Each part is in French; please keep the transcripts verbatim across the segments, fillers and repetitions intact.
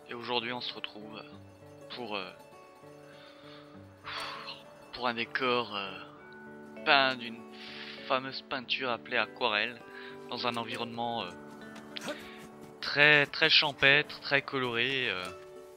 Et aujourd'hui on se retrouve pour, euh, pour un décor euh, peint d'une fameuse peinture appelée aquarelle, dans un environnement euh, très très champêtre, très coloré. Euh,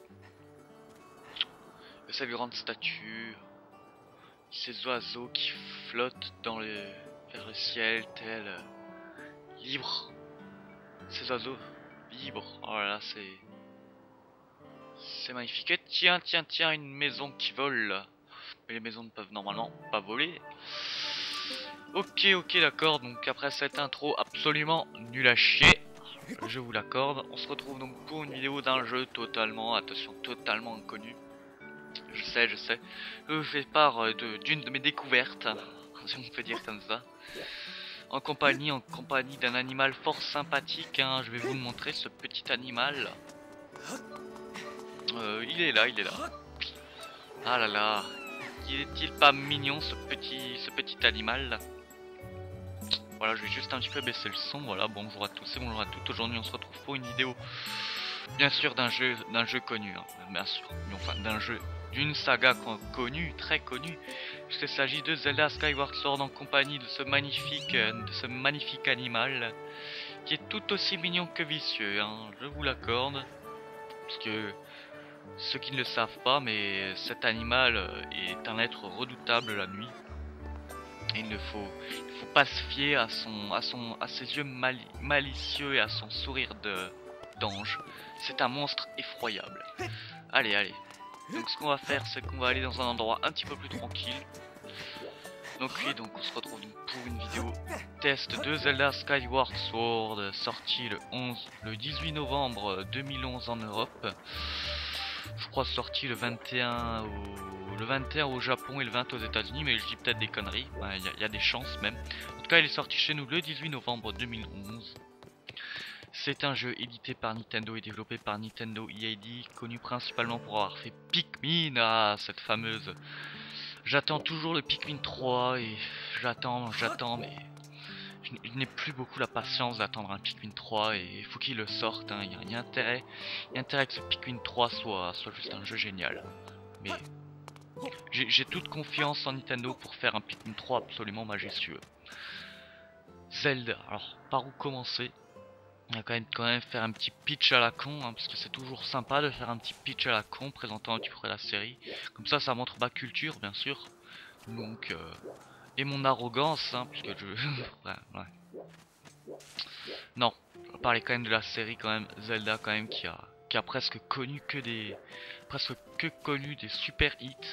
sa grande statue, ces oiseaux qui flottent dans le, vers le ciel tel euh, libres. Ces oiseaux libres, oh là là, c'est c'est magnifique. Et tiens, tiens, tiens, une maison qui vole. Mais les maisons ne peuvent normalement pas voler. Ok, ok, d'accord. Donc après cette intro absolument nulle à chier, je vous l'accorde, on se retrouve donc pour une vidéo d'un jeu totalement, attention, totalement inconnu. Je sais, je sais. Je fais part d'une de, de mes découvertes, si on peut dire comme ça. En compagnie, en compagnie d'un animal fort sympathique, hein. Je vais vous montrer ce petit animal. Euh, il est là, il est là. Ah là là. Est-il pas mignon ce petit, ce petit animal? Voilà, je vais juste un petit peu baisser le son. Voilà, bonjour à tous et bonjour à toutes. Aujourd'hui, on se retrouve pour une vidéo, bien sûr, d'un jeu, d'un jeu connu, hein. Bien sûr, enfin d'un jeu, d'une saga connue, très connue. Il s'agit de Zelda Skyward Sword en compagnie de ce magnifique, de ce magnifique animal qui est tout aussi mignon que vicieux, hein. Je vous l'accorde, parce que ceux qui ne le savent pas, mais cet animal est un être redoutable la nuit. Et il ne faut, il faut pas se fier à son, à son, à ses yeux mali malicieux et à son sourire de d'ange. C'est un monstre effroyable. Allez, allez. Donc ce qu'on va faire, c'est qu'on va aller dans un endroit un petit peu plus tranquille. Donc oui, donc on se retrouve donc pour une vidéo test de Zelda Skyward Sword, sorti le onze, le dix-huit novembre deux mille onze en Europe. Je crois sorti le vingt et un au, le vingt et un au Japon et le vingt aux États-Unis, mais je dis peut-être des conneries. Il ouais, y, y a des chances même. En tout cas, il est sorti chez nous le dix-huit novembre deux mille onze. C'est un jeu édité par Nintendo et développé par Nintendo E A D, connu principalement pour avoir fait Pikmin, ah, cette fameuse. J'attends toujours le Pikmin trois et j'attends, j'attends, mais je, je n'ai plus beaucoup la patience d'attendre un Pikmin trois et il faut qu'il le sorte, hein. Il y a intérêt, il y a intérêt que ce Pikmin trois soit, soit juste un jeu génial. Mais j'ai toute confiance en Nintendo pour faire un Pikmin trois absolument majestueux. Zelda, alors par où commencer? On va quand même, quand même faire un petit pitch à la con, hein, parce que c'est toujours sympa de faire un petit pitch à la con, présentant un petit peu la série. Comme ça, ça montre ma culture, bien sûr. Donc, euh, et mon arrogance, hein, puisque je... ouais, ouais. Non, on va parler quand même de la série, quand même, Zelda, quand même, qui a, qui a presque connu que des... Presque que connu des super hits.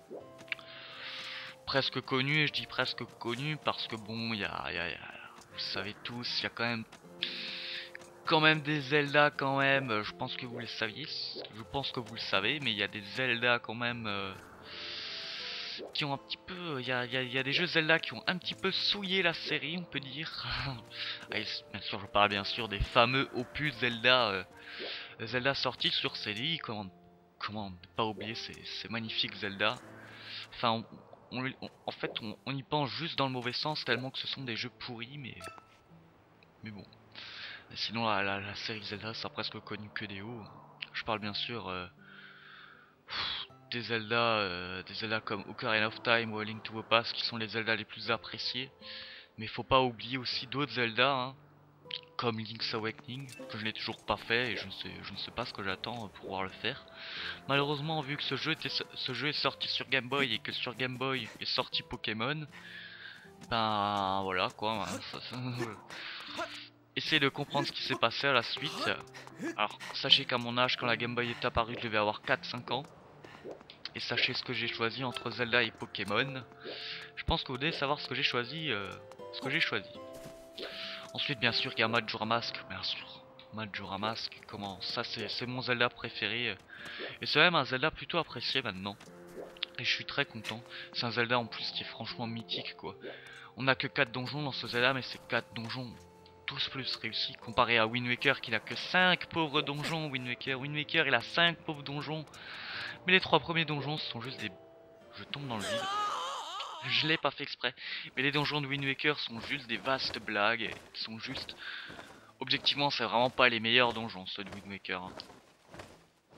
Presque connu, et je dis presque connu, parce que bon, il y a, y a, y a... Vous savez tous, il y a quand même... quand même des Zelda quand même, je pense que vous le saviez, je pense que vous le savez, mais il y a des Zelda quand même euh, qui ont un petit peu, il y a, y, a, y a des jeux Zelda qui ont un petit peu souillé la série, on peut dire. Ah, bien sûr, je parle bien sûr des fameux opus Zelda, euh, Zelda sortis sur C D, comment, comment ne pas oublier ces, ces magnifiques Zelda. Enfin, on, on, on, en fait, on, on y pense juste dans le mauvais sens, tellement que ce sont des jeux pourris, mais, mais bon. Sinon la, la, la série Zelda ça a presque connu que des hauts. Je parle bien sûr euh, des Zelda euh, des Zelda comme Ocarina of Time ou A Link to the Past qui sont les Zelda les plus appréciés. Mais faut pas oublier aussi d'autres Zelda, hein, comme Link's Awakening, que je n'ai toujours pas fait et je ne sais, je ne sais pas ce que j'attends pour pouvoir le faire. Malheureusement, vu que ce jeu, était, ce jeu est sorti sur Game Boy et que sur Game Boy est sorti Pokémon, ben voilà quoi. Hein, ça, ça, essayez de comprendre ce qui s'est passé à la suite. Alors, sachez qu'à mon âge, quand la Game Boy est apparue, je devais avoir quatre cinq ans. Et sachez ce que j'ai choisi entre Zelda et Pokémon. Je pense que vous devez savoir ce que j'ai choisi. Euh, ce que j'ai choisi. Ensuite, bien sûr, il y a Majora Mask. Bien sûr, Majora Mask. Comment ça, c'est mon Zelda préféré. Et c'est même un Zelda plutôt apprécié maintenant. Et je suis très content. C'est un Zelda en plus qui est franchement mythique, quoi. On n'a que quatre donjons dans ce Zelda, mais c'est quatre donjons tous plus réussis comparé à Wind Waker qui n'a que cinq pauvres donjons. Wind Waker, Wind Waker il a cinq pauvres donjons, mais les trois premiers donjons sont juste des... Je tombe dans le vide. Je l'ai pas fait exprès, mais les donjons de Wind Waker sont juste des vastes blagues. Et sont juste... Objectivement, c'est vraiment pas les meilleurs donjons ceux de Wind Waker, hein.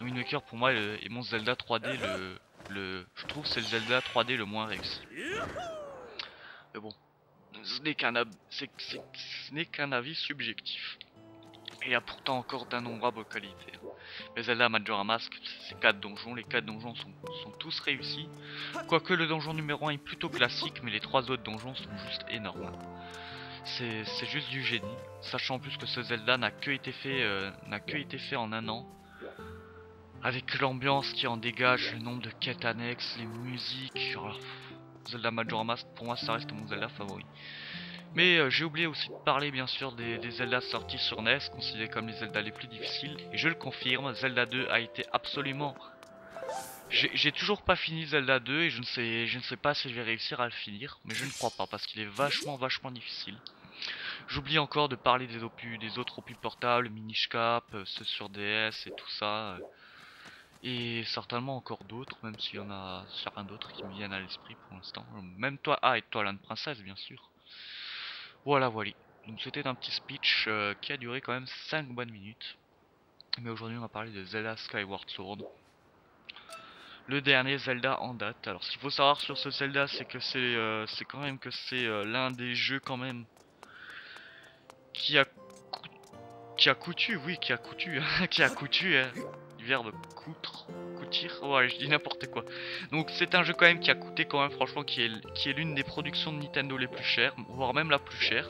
Wind Waker pour moi est, le- est mon Zelda trois D le, le je trouve c'est le Zelda trois D le moins réussi. Mais bon, ce n'est qu'un ab- c'est- c'est- ce n'est qu'un avis subjectif. Et il y a pourtant encore d'innombrables qualités. Les Zelda Majora Mask, c'est quatre donjons, les quatre donjons sont, sont tous réussis. Quoique le donjon numéro un est plutôt classique, mais les trois autres donjons sont juste énormes. C'est juste du génie, sachant en plus que ce Zelda n'a que été fait euh, n'a que été fait en un an. Avec l'ambiance qui en dégage, le nombre de quêtes annexes, les musiques. Alors, Zelda Majora Mask, pour moi ça reste mon Zelda favori. Mais euh, j'ai oublié aussi de parler bien sûr des, des Zelda sortis sur N E S, considérés comme les Zelda les plus difficiles. Et je le confirme, Zelda deux a été absolument... J'ai toujours pas fini Zelda deux et je ne, sais, je ne sais pas si je vais réussir à le finir. Mais je ne crois pas parce qu'il est vachement vachement difficile. J'oublie encore de parler des, opus, des autres opus portables, Minish Cap, euh, ceux sur D S et tout ça. Euh, et certainement encore d'autres, même s'il y en a certains d'autres qui me viennent à l'esprit pour l'instant. Même toi, ah et Twilight Princess bien sûr. Voilà, voilà. Donc c'était un petit speech euh, qui a duré quand même cinq bonnes minutes. Mais aujourd'hui on va parler de Zelda Skyward Sword. Le dernier Zelda en date. Alors ce qu'il faut savoir sur ce Zelda, c'est que c'est euh, c'est quand même que c'est euh, l'un des jeux quand même qui a qui a coutu, oui, qui a coutu, qui a coutu, hein, du verbe coutre, coutir, ouais, je dis n'importe quoi. Donc c'est un jeu quand même qui a coûté quand même, franchement, qui est qui est l'une des productions de Nintendo les plus chères, voire même la plus chère.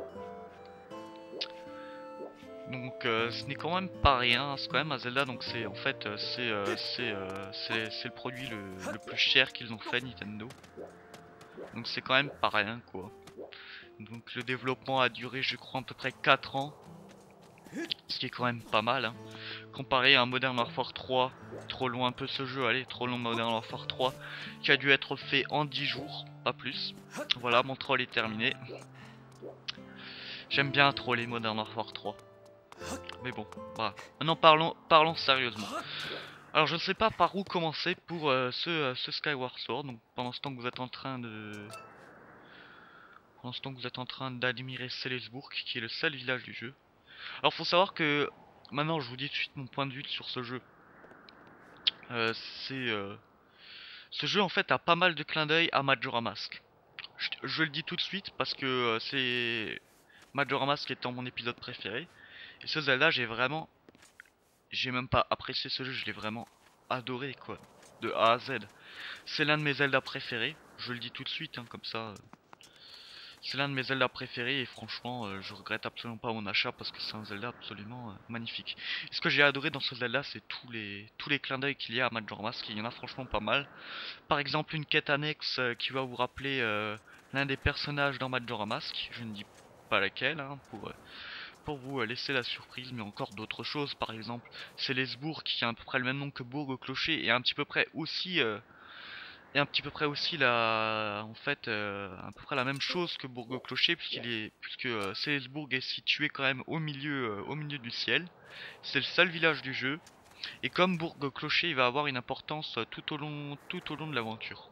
Donc euh, ce n'est quand même pas rien, c'est quand même un Zelda, donc c'est en fait euh, c'est euh, c'est euh, c'est le produit le, le plus cher qu'ils ont fait Nintendo. Donc c'est quand même pas rien quoi. Donc le développement a duré je crois à peu près quatre ans. Ce qui est quand même pas mal hein. Comparé à un Modern Warfare trois, trop loin un peu ce jeu, allez, trop long Modern Warfare trois, qui a dû être fait en dix jours, pas plus. Voilà, mon troll est terminé. J'aime bien troller Modern Warfare trois. Mais bon, voilà. Maintenant parlons, parlons sérieusement. Alors je ne sais pas par où commencer pour euh, ce, euh, ce Skyward Sword. Donc pendant ce temps que vous êtes en train de... Pendant ce temps que vous êtes en train d'admirer Selesburg, qui est le seul village du jeu. Alors faut savoir que... Maintenant je vous dis tout de suite mon point de vue sur ce jeu. Euh, c'est... Euh... Ce jeu en fait a pas mal de clins d'œil à Majora Mask. Je, je le dis tout de suite parce que euh, c'est... Majora Mask étant mon épisode préféré. Et ce Zelda j'ai vraiment... J'ai même pas apprécié ce jeu, je l'ai vraiment adoré quoi. De A à Z. C'est l'un de mes Zelda préférés. Je le dis tout de suite hein, comme ça. Euh... C'est l'un de mes Zelda préférés et franchement euh, je regrette absolument pas mon achat parce que c'est un Zelda absolument euh, magnifique. Et ce que j'ai adoré dans ce Zelda c'est tous les tous les clins d'œil qu'il y a à Majora Mask, il y en a franchement pas mal. Par exemple une quête annexe euh, qui va vous rappeler euh, l'un des personnages dans Majora Mask, je ne dis pas laquelle hein, pour, euh, pour vous euh, laisser la surprise, mais encore d'autres choses. Par exemple Selesburg qui a à peu près le même nom que Bourg au Clocher et à un petit peu près aussi... Euh, Et un petit peu près aussi la, en fait, euh, à peu près la même chose que Bourg-au-Clocher, puisqu'il est, puisque euh, Selesburg est situé quand même au milieu, euh, au milieu du ciel. C'est le seul village du jeu, et comme Bourg-au-Clocher, il va avoir une importance euh, tout au long, tout au long de l'aventure.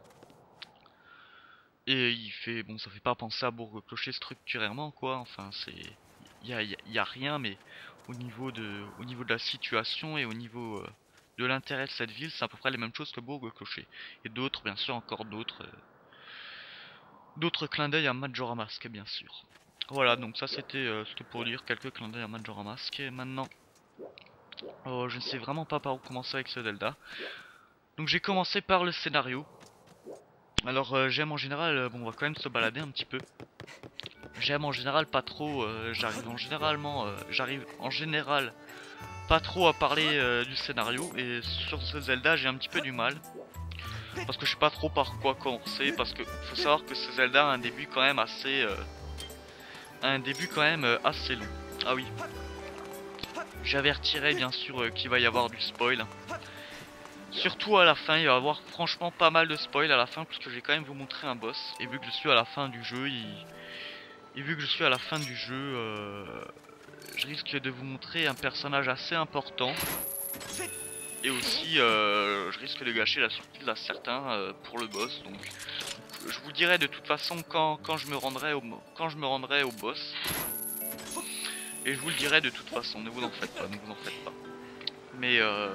Et il fait, bon, ça fait pas penser à Bourg-au-Clocher structurellement, quoi. Enfin, c'est, il y a, y a- y a rien, mais au niveau de, au niveau de la situation et au niveau euh, de l'intérêt de cette ville, c'est à peu près les mêmes choses que Bourg-au-Clocher. Et d'autres, bien sûr, encore d'autres. Euh, d'autres clins d'œil à Majora Mask, bien sûr. Voilà, donc ça c'était euh, c'était pour dire quelques clins d'œil à Majora Mask. Et maintenant, oh, je ne sais vraiment pas par où commencer avec ce Zelda. Donc j'ai commencé par le scénario. Alors euh, j'aime en général, euh, bon on va quand même se balader un petit peu. J'aime en général pas trop, euh, j'arrive en généralement, euh, j'arrive en général pas trop à parler euh, du scénario. Et sur ce Zelda j'ai un petit peu du mal. Parce que je sais pas trop par quoi commencer, parce que faut savoir que ce Zelda a un début quand même assez... Euh, un début quand même euh, assez long. Ah oui. J'avertirai bien sûr euh, qu'il va y avoir du spoil. Surtout à la fin, il va y avoir franchement pas mal de spoil à la fin, puisque je vais quand même vous montrer un boss. Et vu que je suis à la fin du jeu, il... et vu que je suis à la fin du jeu, euh... je risque de vous montrer un personnage assez important. Et aussi, euh, je risque de gâcher la surprise à certains euh, pour le boss. Donc, je vous dirai de toute façon quand, quand je me rendrai au quand je me rendrai au boss. Et je vous le dirai de toute façon. Ne vous en faites pas, ne vous en faites pas. Mais euh,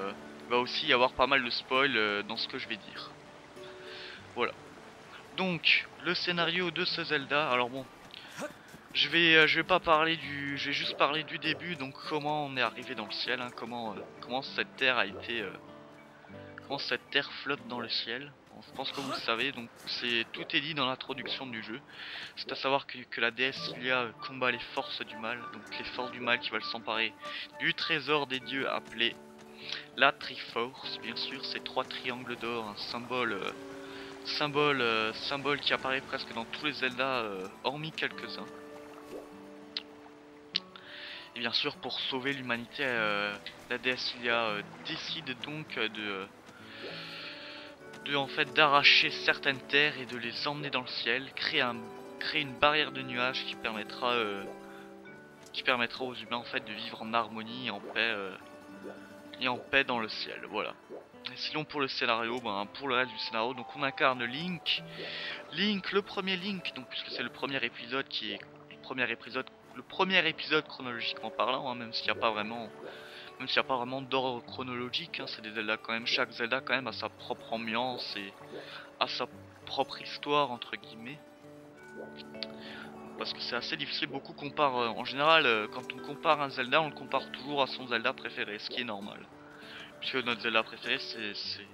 il va aussi y avoir pas mal de spoil euh, dans ce que je vais dire. Voilà. Donc, le scénario de ce Zelda, alors bon, je vais, euh, je vais pas parler du, je vais juste parler du début, donc comment on est arrivé dans le ciel, hein, comment, euh, comment cette terre a été, euh, comment cette terre flotte dans le ciel. Bon, je pense que vous le savez, donc c'est tout est dit dans l'introduction du jeu. C'est à savoir que, que la déesse Hylia euh, combat les forces du mal, donc les forces du mal qui veulent s'emparer du trésor des dieux appelé la Triforce, bien sûr, ces trois triangles d'or, un symbole, euh, symbole, euh, symbole qui apparaît presque dans tous les Zelda, euh, hormis quelques-uns. Et bien sûr, pour sauver l'humanité, euh, la déesse Hylia euh, décide donc euh, de, de en fait d'arracher certaines terres et de les emmener dans le ciel, créer un, créer une barrière de nuages qui permettra, euh, qui permettra aux humains en fait de vivre en harmonie et en paix. Euh, et en paix dans le ciel, voilà. Et sinon pour le scénario, ben pour le reste du scénario, donc on incarne Link, Link, le premier Link, donc puisque c'est le premier épisode qui est le premier épisode, le premier épisode chronologiquement parlant, hein, même s'il n'y a pas vraiment, même s'il n'y a pas vraiment d'ordre chronologique, hein, c'est des Zelda quand même, chaque Zelda quand même a sa propre ambiance et a sa propre histoire entre guillemets. Parce que c'est assez difficile, beaucoup comparent, euh, en général, euh, quand on compare un Zelda, on le compare toujours à son Zelda préféré, ce qui est normal. Puisque notre Zelda préféré, c'est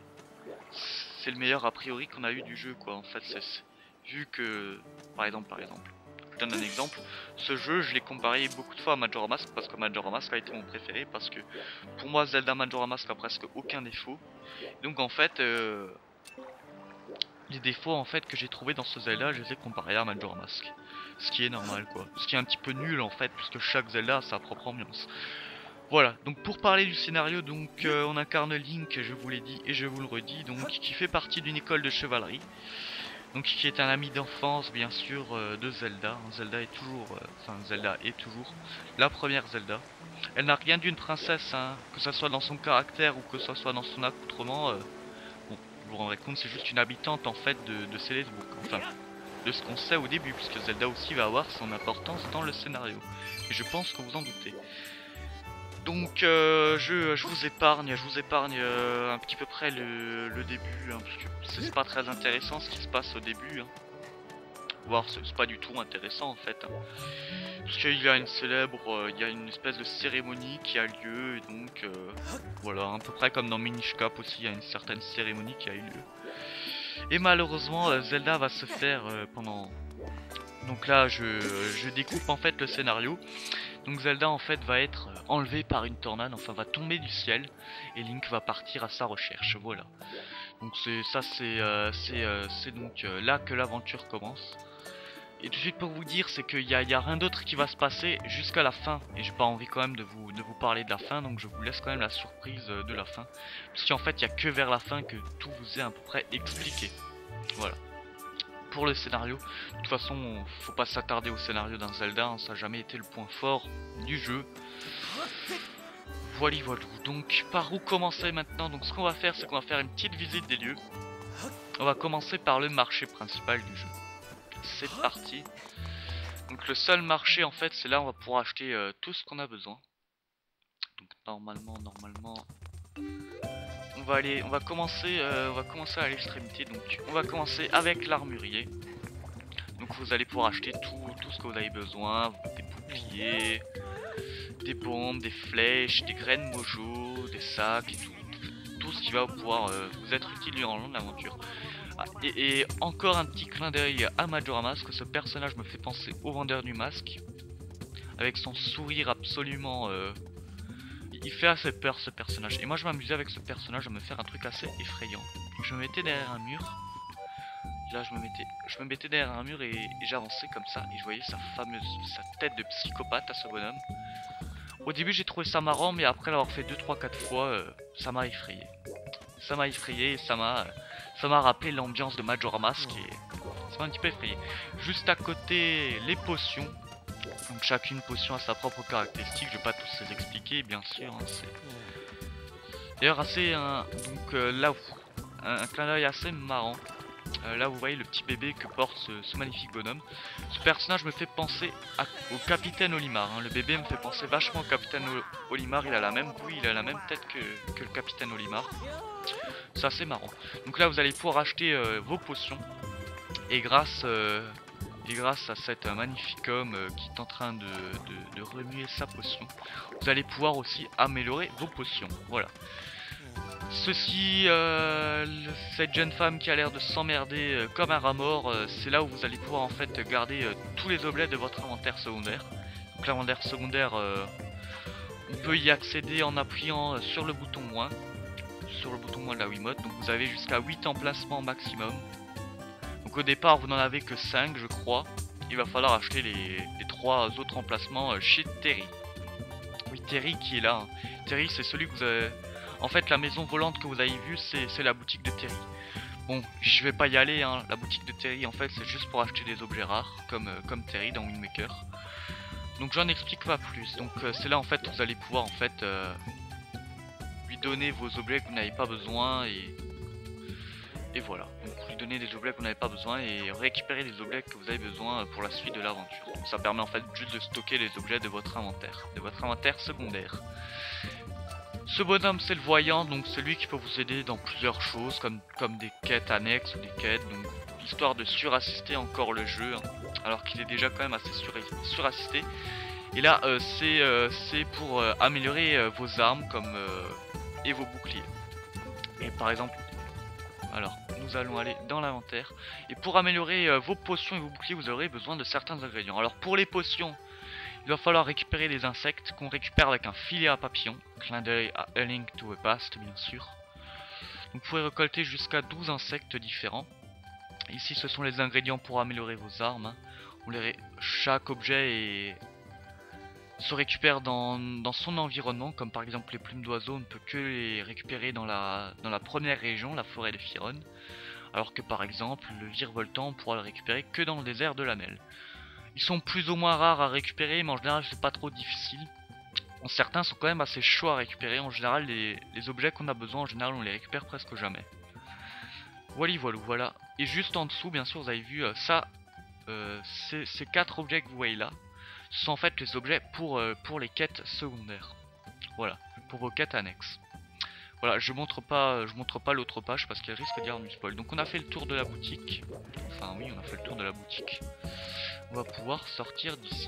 c'est le meilleur a priori qu'on a eu du jeu, quoi. En fait, c'est vu que, par exemple, par exemple, je donne un exemple, ce jeu, je l'ai comparé beaucoup de fois à Majora's Mask, parce que Majora's Mask a été mon préféré, parce que pour moi, Zelda Majora's Mask a presque aucun défaut. Donc en fait... Euh, les défauts en fait que j'ai trouvé dans ce Zelda, je les ai comparés à Majora's Mask. Ce qui est normal quoi. Ce qui est un petit peu nul en fait, puisque chaque Zelda a sa propre ambiance. Voilà, donc pour parler du scénario, donc euh, on incarne Link, je vous l'ai dit et je vous le redis, donc qui fait partie d'une école de chevalerie. Donc qui est un ami d'enfance bien sûr euh, de Zelda. Zelda est toujours, euh, enfin Zelda est toujours la première Zelda. Elle n'a rien d'une princesse, hein, que ce soit dans son caractère ou que ce soit dans son accoutrement. Euh, Vous vous rendrez compte, c'est juste une habitante en fait de, de Célesbook, enfin de ce qu'on sait au début, puisque Zelda aussi va avoir son importance dans le scénario. Et je pense que vous en doutez. Donc euh, je, je vous épargne, je vous épargne euh, un petit peu près le, le début, hein, parce que c'est pas très intéressant ce qui se passe au début. Hein. Voire c'est pas du tout intéressant en fait. Hein. Parce qu'il y a une célèbre, euh, il y a une espèce de cérémonie qui a lieu, et donc euh, voilà, à peu près comme dans Minish Cap aussi, il y a une certaine cérémonie qui a eu lieu. Et malheureusement, euh, Zelda va se faire euh, pendant... Donc là, je, je découpe en fait le scénario. Donc Zelda en fait va être enlevée par une tornade, enfin va tomber du ciel, et Link va partir à sa recherche, voilà. Donc c'est ça, c'est euh, c'est euh, donc euh, là que l'aventure commence. Et tout de suite pour vous dire, c'est qu'il n'y a, y a rien d'autre qui va se passer jusqu'à la fin. Et j'ai pas envie quand même de vous, de vous parler de la fin, donc je vous laisse quand même la surprise de la fin. Puisqu'en fait, il n'y a que vers la fin que tout vous est à peu près expliqué. Voilà. Pour le scénario, de toute façon, faut pas s'attarder au scénario d'un Zelda, hein, ça n'a jamais été le point fort du jeu. Voilà, voilà. Donc, par où commencer maintenant? Donc, ce qu'on va faire, c'est qu'on va faire une petite visite des lieux. On va commencer par le marché principal du jeu. C'est parti. Donc le seul marché en fait c'est là où on va pouvoir acheter euh, tout ce qu'on a besoin. Donc normalement normalement on va aller on va commencer euh, on va commencer à l'extrémité. Donc on va commencer avec l'armurier. Donc vous allez pouvoir acheter tout, tout ce que vous avez besoin, des boucliers, des bombes, des flèches, des graines mojo, des sacs et tout, tout, tout ce qui va pouvoir euh, vous être utile durant le long de l'aventure. Ah, et, et encore un petit clin d'œil à Majora's Mask, ce personnage me fait penser au vendeur du masque. Avec son sourire absolument... Euh, il fait assez peur ce personnage. Et moi je m'amusais avec ce personnage à me faire un truc assez effrayant. Je me mettais derrière un mur. Là je me mettais, je me mettais derrière un mur et, et j'avançais comme ça. Et je voyais sa fameuse, sa tête de psychopathe à ce bonhomme. Au début j'ai trouvé ça marrant, mais après l'avoir fait deux, trois, quatre fois, euh, ça m'a effrayé. Ça m'a effrayé et ça m'a... Euh, Ça m'a rappelé l'ambiance de Majora's Mask et ça m'a un petit peu effrayé. Juste à côté, les potions. Donc chacune potion a sa propre caractéristique, je vais pas tous les expliquer bien sûr. Hein, d'ailleurs assez un... donc euh, là un, un clin d'œil assez marrant. Euh, là vous voyez le petit bébé que porte ce, ce magnifique bonhomme. Ce personnage me fait penser à, au capitaine Olimar, hein. Le bébé me fait penser vachement au capitaine o Olimar. Il a la même bouille, il a la même tête que, que le capitaine Olimar. C'est assez marrant. Donc là vous allez pouvoir acheter euh, vos potions. Et grâce, euh, et grâce à cet euh, magnifique homme euh, qui est en train de, de, de remuer sa potion, vous allez pouvoir aussi améliorer vos potions. Voilà. Ceci, euh, cette jeune femme qui a l'air de s'emmerder euh, comme un rat mort, euh, c'est là où vous allez pouvoir en fait garder euh, tous les objets de votre inventaire secondaire. Donc l'inventaire secondaire, euh, on peut y accéder en appuyant euh, sur le bouton moins, sur le bouton moins de la Wiimote. Donc vous avez jusqu'à huit emplacements maximum. Donc au départ vous n'en avez que cinq je crois. Il va falloir acheter les, les trois autres emplacements euh, chez Terry. Oui, Terry qui est là. Hein. Terry c'est celui que vous avez... En fait la maison volante que vous avez vue c'est la boutique de Terry. Bon je vais pas y aller hein. La boutique de Terry en fait c'est juste pour acheter des objets rares comme, euh, comme Terry dans Windmaker. Donc j'en explique pas plus. Donc euh, c'est là en fait que vous allez pouvoir en fait euh, lui donner vos objets que vous n'avez pas besoin et... Et voilà, donc lui donner des objets que vous n'avez pas besoin et récupérer les objets que vous avez besoin pour la suite de l'aventure. Ça permet en fait juste de stocker les objets de votre inventaire, de votre inventaire secondaire. Ce bonhomme c'est le voyant, donc c'est lui qui peut vous aider dans plusieurs choses comme, comme des quêtes annexes ou des quêtes, donc histoire de surassister encore le jeu, hein, alors qu'il est déjà quand même assez sur, surassisté. Et là euh, c'est euh, pour euh, améliorer euh, vos armes comme, euh, et vos boucliers. Et par exemple, alors nous allons aller dans l'inventaire. Et pour améliorer euh, vos potions et vos boucliers, vous aurez besoin de certains ingrédients. Alors pour les potions, il va falloir récupérer des insectes qu'on récupère avec un filet à papillon. Clin d'œil à A Link to the Past bien sûr. Donc vous pouvez récolter jusqu'à douze insectes différents. Ici ce sont les ingrédients pour améliorer vos armes. Hein. On les... Chaque objet est... se récupère dans, dans son environnement, comme par exemple les plumes d'oiseaux, on ne peut que les récupérer dans la, dans la première région, la forêt de Firon, alors que par exemple le virevoltant on pourra le récupérer que dans le désert de Lamel. Ils sont plus ou moins rares à récupérer, mais en général c'est pas trop difficile. Bon, certains sont quand même assez chauds à récupérer, en général les, les objets qu'on a besoin, en général on les récupère presque jamais. Voilà, voilà, voilà. Et juste en dessous, bien sûr, vous avez vu euh, ça, euh, ces, ces quatre objets que vous voyez là. Ce sont en fait les objets pour, euh, pour les quêtes secondaires. Voilà, pour vos quêtes annexes. Voilà, je montre pas, je montre pas l'autre page parce qu'elle risque d'y avoir du spoil. Donc on a fait le tour de la boutique. Enfin oui, on a fait le tour de la boutique. On va pouvoir sortir d'ici.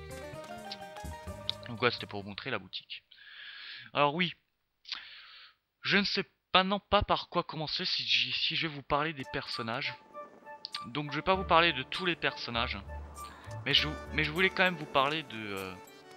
Donc ouais, c'était pour vous montrer la boutique. Alors oui, je ne sais pas non pas par quoi commencer si, si je vais vous parler des personnages. Donc je vais pas vous parler de tous les personnages. Mais je, mais je voulais quand même vous parler de, euh,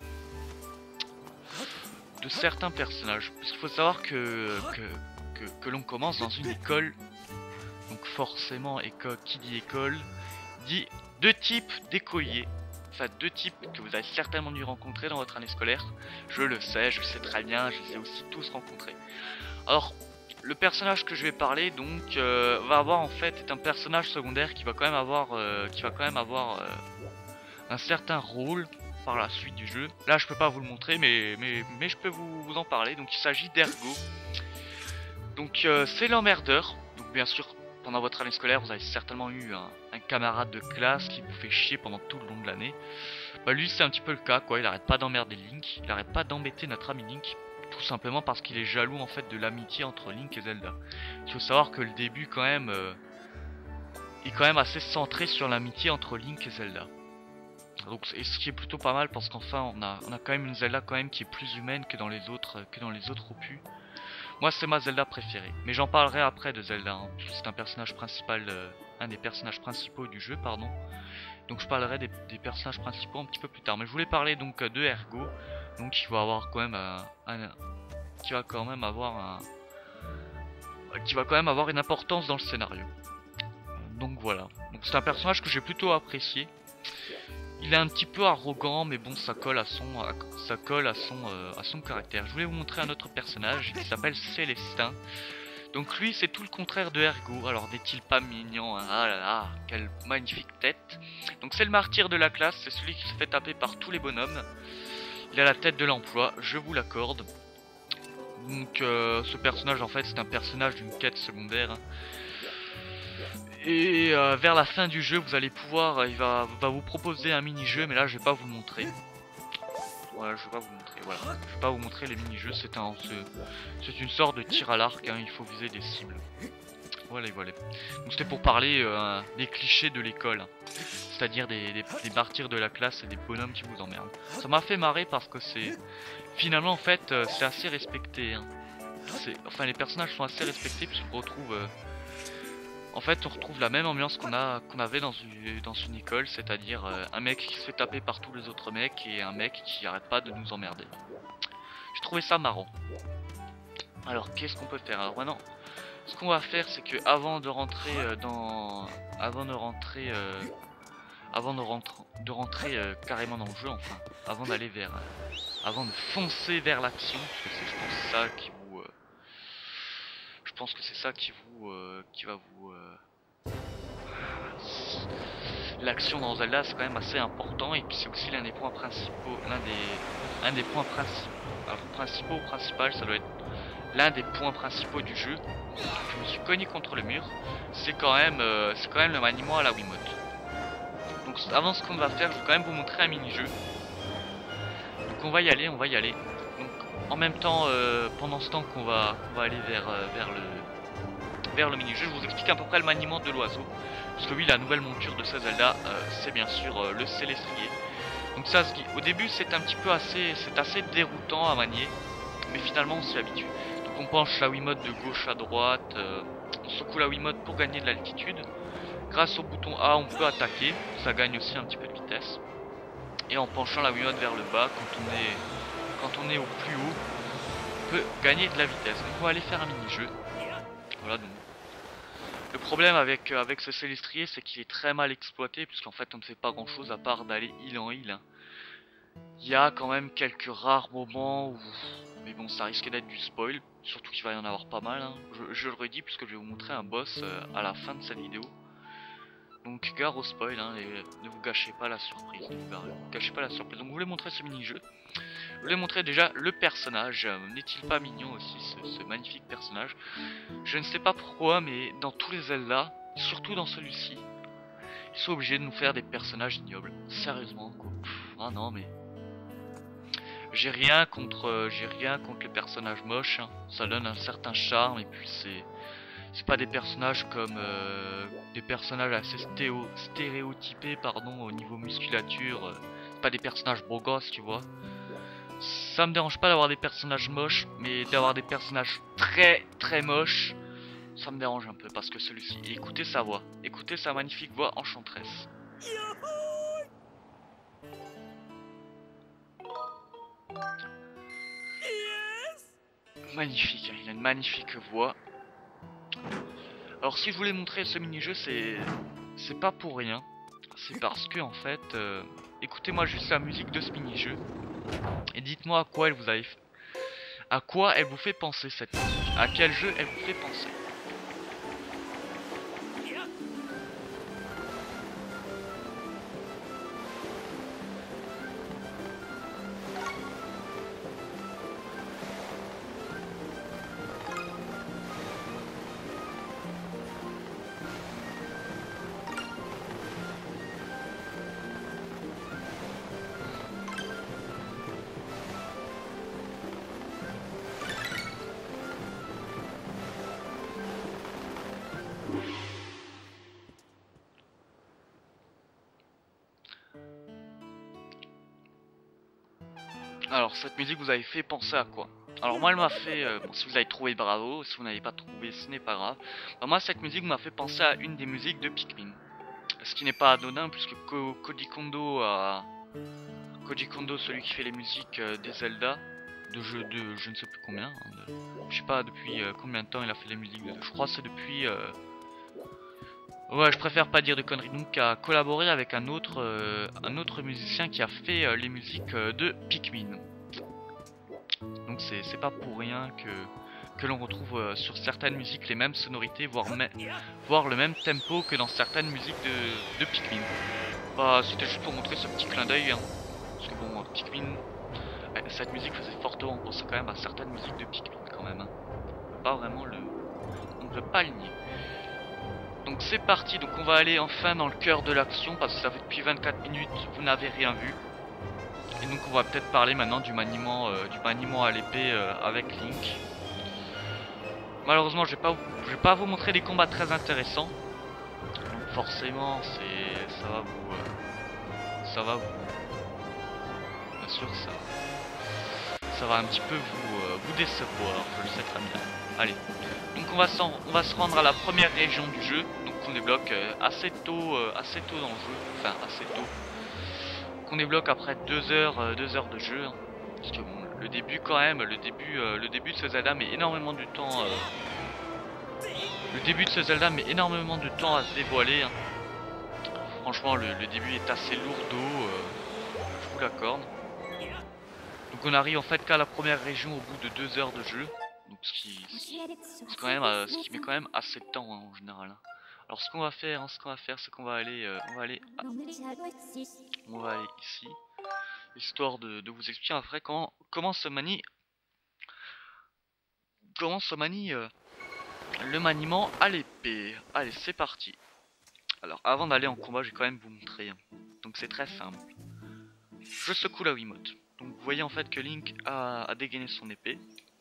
de certains personnages. Parce qu'il faut savoir que, que, que, que l'on commence dans une école. Donc forcément, école, qui dit école, dit deux types d'écoliers. Enfin, deux types que vous avez certainement dû rencontrer dans votre année scolaire. Je le sais, je le sais très bien, je les ai aussi tous rencontrés. Alors, le personnage que je vais parler, donc, euh, va avoir en fait, est un personnage secondaire qui va quand même avoir, euh, qui va quand même avoir... Euh, un certain rôle par la suite du jeu. Là je peux pas vous le montrer mais, mais, mais je peux vous, vous en parler. Donc il s'agit d'Ergo. Donc euh, c'est l'emmerdeur. Donc bien sûr pendant votre année scolaire vous avez certainement eu un, un camarade de classe qui vous fait chier pendant tout le long de l'année. Bah lui c'est un petit peu le cas quoi, il arrête pas d'emmerder Link, il arrête pas d'embêter notre ami Link. Tout simplement parce qu'il est jaloux en fait de l'amitié entre Link et Zelda. Il faut savoir que le début quand même euh, est quand même assez centré sur l'amitié entre Link et Zelda. Donc, et ce qui est plutôt pas mal parce qu'enfin on a, on a quand même une Zelda quand même qui est plus humaine que dans les autres que dans les autres opus. Moi c'est ma Zelda préférée, mais j'en parlerai après de Zelda. Hein. C'est un personnage principal, euh, un des personnages principaux du jeu, pardon. Donc je parlerai des, des personnages principaux un petit peu plus tard. Mais je voulais parler donc de Ergo, donc qui va avoir quand même un, un qui va quand même avoir un, qui va quand même avoir une importance dans le scénario. Donc voilà. Donc c'est un personnage que j'ai plutôt apprécié. Il est un petit peu arrogant, mais bon, ça colle à son, à, ça colle à son, euh, à son caractère. Je voulais vous montrer un autre personnage qui s'appelle Célestin. Donc lui, c'est tout le contraire de Ergo. Alors n'est-il pas mignon, hein? Ah là là, quelle magnifique tête. Donc c'est le martyr de la classe, c'est celui qui se fait taper par tous les bonhommes. Il a la tête de l'emploi, je vous l'accorde. Donc euh, ce personnage, en fait, c'est un personnage d'une quête secondaire. Et euh, vers la fin du jeu, vous allez pouvoir, euh, il va, va vous proposer un mini-jeu, mais là je vais pas vous le montrer. Voilà, je vais pas vous montrer. Voilà, je vais pas vous montrer les mini-jeux. C'est un, c'est une sorte de tir à l'arc. Hein, il faut viser des cibles. Voilà, voilà. Donc c'était pour parler euh, des clichés de l'école, hein. C'est-à-dire des, des, des martyrs de la classe et des bonhommes qui vous emmerdent. Ça m'a fait marrer parce que c'est finalement en fait euh, c'est assez respecté. Hein. Enfin les personnages sont assez respectés puisqu'on retrouve euh, en fait on retrouve la même ambiance qu'on a qu'on avait dans une, dans une école, c'est-à-dire euh, un mec qui se fait taper par tous les autres mecs et un mec qui arrête pas de nous emmerder. J'ai trouvé ça marrant. Alors qu'est-ce qu'on peut faire? Alors maintenant, ce qu'on va faire c'est que avant de rentrer euh, dans avant de rentrer euh, avant de rentrer de rentrer euh, carrément dans le jeu, enfin avant d'aller vers euh, avant de foncer vers l'action, parce que c'est je pense ça qui vous euh, je pense que c'est ça qui vous euh, qui va vous euh, l'action dans Zelda c'est quand même assez important et puis c'est aussi l'un des points principaux, l'un des un des points principaux, alors principaux ou principal, ça doit être l'un des points principaux du jeu. Je me suis cogné contre le mur. C'est quand même euh, c'est quand même le maniement à la Wiimote. Donc avant ce qu'on va faire, je vais quand même vous montrer un mini-jeu. Donc on va y aller, on va y aller. Donc en même temps, euh, pendant ce temps qu'on va, qu'on va aller vers, euh, vers le vers le mini-jeu, je vous explique à peu près le maniement de l'oiseau. Parce que oui, la nouvelle monture de ce Zelda, euh, c'est bien sûr euh, le Célestrier. Donc ça, au début, c'est un petit peu assez, c'est assez déroutant à manier, mais finalement on s'y habitue. Donc on penche la Wiimote de gauche à droite, euh, on secoue la Wiimote pour gagner de l'altitude. Grâce au bouton A, on peut attaquer, ça gagne aussi un petit peu de vitesse. Et en penchant la Wiimote vers le bas, quand on est, quand on est au plus haut, on peut gagner de la vitesse. Donc on va aller faire un mini-jeu. Voilà donc. Le problème avec, avec ce Célestrier, c'est qu'il est très mal exploité, puisqu'en fait on ne fait pas grand chose à part d'aller île en île. Hein. Il y a quand même quelques rares moments où... Mais bon, ça risque d'être du spoil, surtout qu'il va y en avoir pas mal. Hein. Je, je le redis, puisque je vais vous montrer un boss euh, à la fin de cette vidéo. Donc gare au spoil, hein, et ne vous gâchez pas la surprise. Ne vous gâchez pas la surprise. Donc je voulais montrer ce mini-jeu. Je voulais montrer déjà le personnage. Euh, N'est-il pas mignon aussi, ce, ce magnifique personnage? Je ne sais pas pourquoi, mais dans tous les Zelda, surtout dans celui-ci, ils sont obligés de nous faire des personnages ignobles. Sérieusement, quoi. Pff, ah non, mais... J'ai rien contre euh, j'ai rien contre les personnages moches. Hein. Ça donne un certain charme, et puis c'est... C'est pas des personnages comme euh, des personnages assez stéo, stéréotypés pardon au niveau musculature. Euh, c'est pas des personnages beaux gosses, tu vois. Ça me dérange pas d'avoir des personnages moches, mais d'avoir des personnages très très moches, ça me dérange un peu parce que celui-ci. Écoutez sa voix, écoutez sa magnifique voix enchanteresse. Magnifique, hein, il a une magnifique voix. Alors si je voulais montrer ce mini-jeu, c'est c'est pas pour rien. C'est parce que en fait, euh, écoutez-moi juste la musique de ce mini-jeu et dites-moi à quoi elle vous a à quoi elle vous fait penser cette musique, à quel jeu elle vous fait penser. Alors cette musique vous avez fait penser à quoi? Alors moi elle m'a fait, euh, bon, si vous avez trouvé bravo, si vous n'avez pas trouvé ce n'est pas grave. Alors, moi cette musique m'a fait penser à une des musiques de Pikmin. Ce qui n'est pas anodin puisque Ko Koji Kondo a... Koji Kondo, celui qui fait les musiques euh, des Zelda, de jeux de je ne sais plus combien, hein, de, je sais pas depuis euh, combien de temps il a fait les musiques, de, je crois c'est depuis... Euh, ouais, je préfère pas dire de conneries. Donc a collaboré avec un autre euh, un autre musicien qui a fait euh, les musiques euh, de Pikmin. Donc c'est pas pour rien que que l'on retrouve euh, sur certaines musiques les mêmes sonorités, voire voire le même tempo que dans certaines musiques de, de Pikmin. Bah c'était juste pour montrer ce petit clin d'œil, hein. Parce que bon, Pikmin, euh, cette musique faisait fortement penser quand même à certaines musiques de Pikmin quand même. Hein. On peut pas vraiment le, on ne peut pas le nier. Donc c'est parti, donc on va aller enfin dans le cœur de l'action parce que ça fait depuis vingt-quatre minutes, vous n'avez rien vu. Et donc on va peut-être parler maintenant du maniement, euh, du maniement à l'épée euh, avec Link. Malheureusement je vais pas, je vais pas vous montrer des combats très intéressants. Donc forcément c'est, ça va vous, euh, ça va vous, bien sûr ça, ça va un petit peu vous, euh, vous décevoir, je le sais très bien. Allez, donc on va, on va se rendre à la première région du jeu, donc on débloque euh, assez tôt, euh, assez tôt dans le jeu, enfin assez tôt, qu'on débloque après deux heures, euh, deux heures de jeu. Hein. Parce que bon, le début quand même, le début, euh, le début de ce Zelda met énormément de temps, euh, le début de ce Zelda met énormément de temps à se dévoiler. Hein. Franchement, le, le début est assez lourdeau, euh, je vous l'accorde. Donc on arrive en fait qu'à la première région au bout de deux heures de jeu. Donc ce qui, c'est quand même, euh, ce qui met quand même assez de temps hein, en général. Hein. Alors ce qu'on va faire, hein, ce qu'on va faire, c'est qu'on va aller, euh, on va aller, ah, on va aller ici, histoire de, de vous expliquer après comment, comment se manie, comment se manie euh, le maniement à l'épée. Allez, c'est parti. Alors avant d'aller en combat, je vais quand même vous montrer. Hein. Donc c'est très simple. Je secoue la Wiimote. Donc vous voyez en fait que Link a, a dégainé son épée.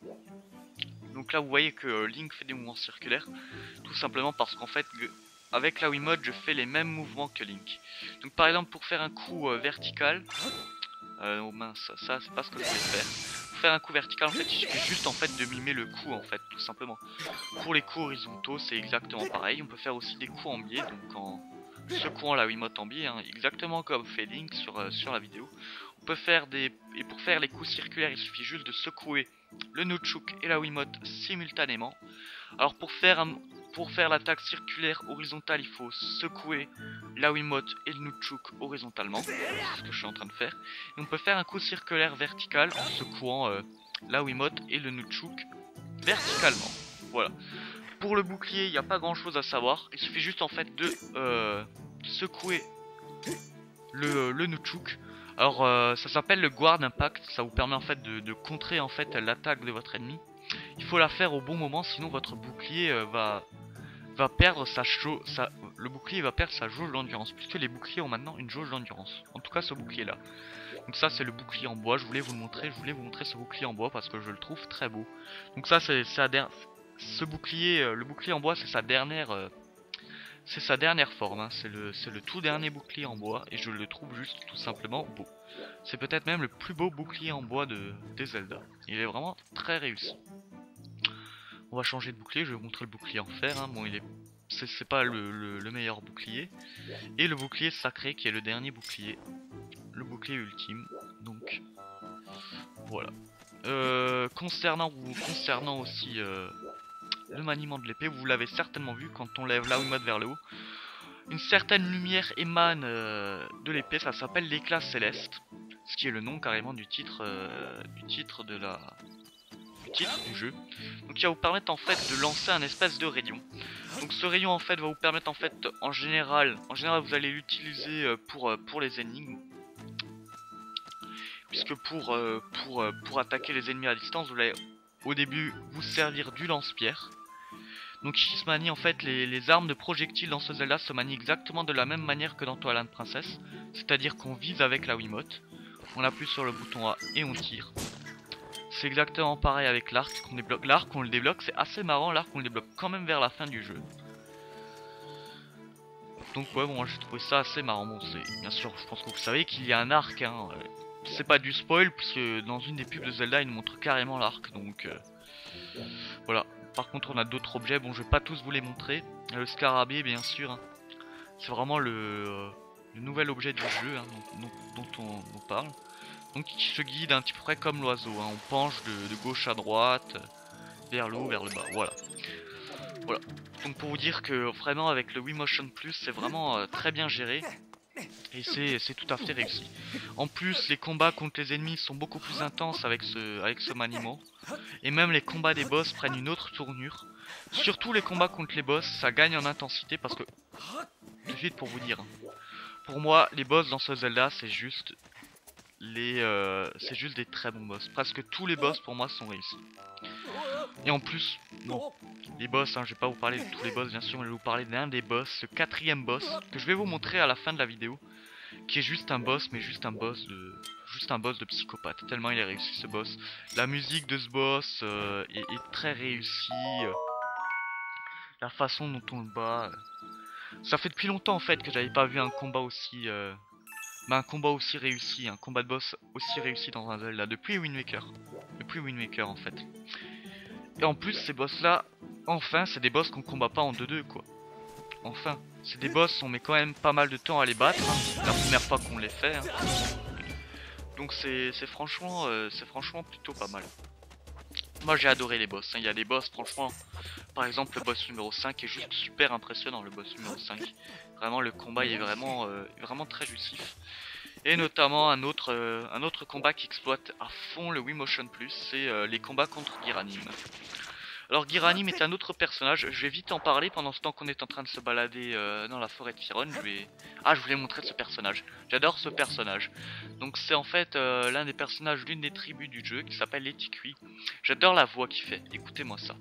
Donc là vous voyez que euh, Link fait des mouvements circulaires, tout simplement parce qu'en fait avec la Wiimote je fais les mêmes mouvements que Link. Donc par exemple pour faire un coup euh, vertical, euh, oh mince, ça c'est pas ce que je voulais faire. Pour faire un coup vertical en fait il suffit juste en fait de mimer le coup en fait, tout simplement. Pour les coups horizontaux c'est exactement pareil, on peut faire aussi des coups en biais, donc en secouant la Wiimote en biais, hein, exactement comme fait Link sur, euh, sur la vidéo. On peut faire des... Et pour faire les coups circulaires il suffit juste de secouer le nunchuk et la Wiimote simultanément. Alors pour faire un... pour faire l'attaque circulaire horizontale, il faut secouer la Wiimote et le nunchuk horizontalement. C'est ce que je suis en train de faire. Et on peut faire un coup circulaire vertical en secouant euh, la Wiimote et le nunchuk verticalement. Voilà. Pour le bouclier, il n'y a pas grand chose à savoir. Il suffit juste en fait de euh, secouer le, le nunchuk. Alors euh, ça s'appelle le Guard Impact, ça vous permet en fait de, de contrer en fait l'attaque de votre ennemi. Il faut la faire au bon moment, sinon votre bouclier euh, va va perdre sa jauge, sa, le bouclier va perdre sa jauge d'endurance, puisque les boucliers ont maintenant une jauge d'endurance. En tout cas ce bouclier là. Donc ça c'est le bouclier en bois, je voulais vous le montrer, je voulais vous montrer ce bouclier en bois parce que je le trouve très beau. Donc ça c'est sa dernière, ce bouclier, euh, le bouclier en bois c'est sa dernière. Euh, C'est sa dernière forme, hein. c'est le, le tout dernier bouclier en bois et je le trouve juste tout simplement beau. C'est peut-être même le plus beau bouclier en bois de, des Zelda. Il est vraiment très réussi. On va changer de bouclier, je vais vous montrer le bouclier en fer. Hein. Bon, il est, c'est pas le, le, le meilleur bouclier. Et le bouclier sacré qui est le dernier bouclier. Le bouclier ultime. Donc, voilà. Euh, concernant, concernant aussi... Euh, le maniement de l'épée, vous l'avez certainement vu quand on lève la Wiimote vers le haut. Une certaine lumière émane euh, de l'épée, ça s'appelle l'éclat céleste. Ce qui est le nom carrément du titre, euh, du titre de la... du titre du jeu. Donc il va vous permettre en fait de lancer un espèce de rayon. Donc ce rayon en fait va vous permettre en fait en général, en général vous allez l'utiliser pour, pour les énigmes. Puisque pour, euh, pour, euh, pour attaquer les ennemis à distance, vous allez au début vous servir du lance-pierre. Donc il se manie en fait, les, les armes de projectiles dans ce Zelda se manient exactement de la même manière que dans Twilight Princess. C'est à dire qu'on vise avec la Wiimote, on appuie sur le bouton A et on tire. C'est exactement pareil avec l'arc qu'on débloque. L'arc on le débloque, c'est assez marrant, l'arc on le débloque quand même vers la fin du jeu. Donc ouais, bon, j'ai trouvé ça assez marrant. Bon, c'est bien sûr, je pense que vous savez qu'il y a un arc, hein. C'est pas du spoil, puisque dans une des pubs de Zelda, il nous montre carrément l'arc, donc euh, voilà. Par contre, on a d'autres objets, bon, je vais pas tous vous les montrer. Le scarabée, bien sûr, hein. C'est vraiment le, euh, le nouvel objet du jeu, hein, dont, dont, dont on, on parle. Donc, qui se guide un petit peu près comme l'oiseau, hein. On penche de, de gauche à droite, vers le haut, vers le bas, voilà. Voilà. Donc, pour vous dire que vraiment, avec le Wii Motion Plus, c'est vraiment euh, très bien géré. Et c'est tout à fait réussi. En plus, les combats contre les ennemis sont beaucoup plus intenses avec ce, avec ce maniement. Et même les combats des boss prennent une autre tournure. Surtout les combats contre les boss, ça gagne en intensité parce que... Tout de suite pour vous dire. Pour moi, les boss dans ce Zelda, c'est juste les, euh, c'est juste des très bons boss. Presque tous les boss pour moi sont réussis. Et en plus, bon, les boss, hein, je vais pas vous parler de tous les boss bien sûr, mais je vais vous parler d'un des boss, le quatrième boss, que je vais vous montrer à la fin de la vidéo, qui est juste un boss, mais juste un boss de, juste un boss de psychopathe. Tellement il est réussi ce boss. La musique de ce boss euh, est, est très réussie. Euh, la façon dont on le bat. Euh. Ça fait depuis longtemps en fait que j'avais pas vu un combat aussi, euh, bah, un combat aussi réussi, un combat de boss aussi réussi dans un Zelda depuis Wind Waker, depuis Wind Waker en fait. Et en plus ces boss là, enfin c'est des boss qu'on combat pas en deux deux quoi. Enfin, c'est des boss, on met quand même pas mal de temps à les battre, hein, la première fois qu'on les fait. Hein. Donc c'est franchement, euh, c'est franchement plutôt pas mal. Moi j'ai adoré les boss, hein. Il y a des boss franchement, par exemple le boss numéro cinq est juste super impressionnant, le boss numéro cinq. Vraiment le combat il est vraiment, euh, vraiment très jouissif. Et notamment un autre, euh, un autre combat qui exploite à fond le Wii Motion Plus, c'est euh, les combats contre Gyranim. Alors Gyranim est un autre personnage, je vais vite en parler pendant ce temps qu'on est en train de se balader euh, dans la forêt de Firon. Je vais... Ah, je voulais montrer ce personnage, j'adore ce personnage. Donc c'est en fait euh, l'un des personnages d'une des tribus du jeu qui s'appelle les Tikui. J'adore la voix qu'il fait, écoutez-moi ça.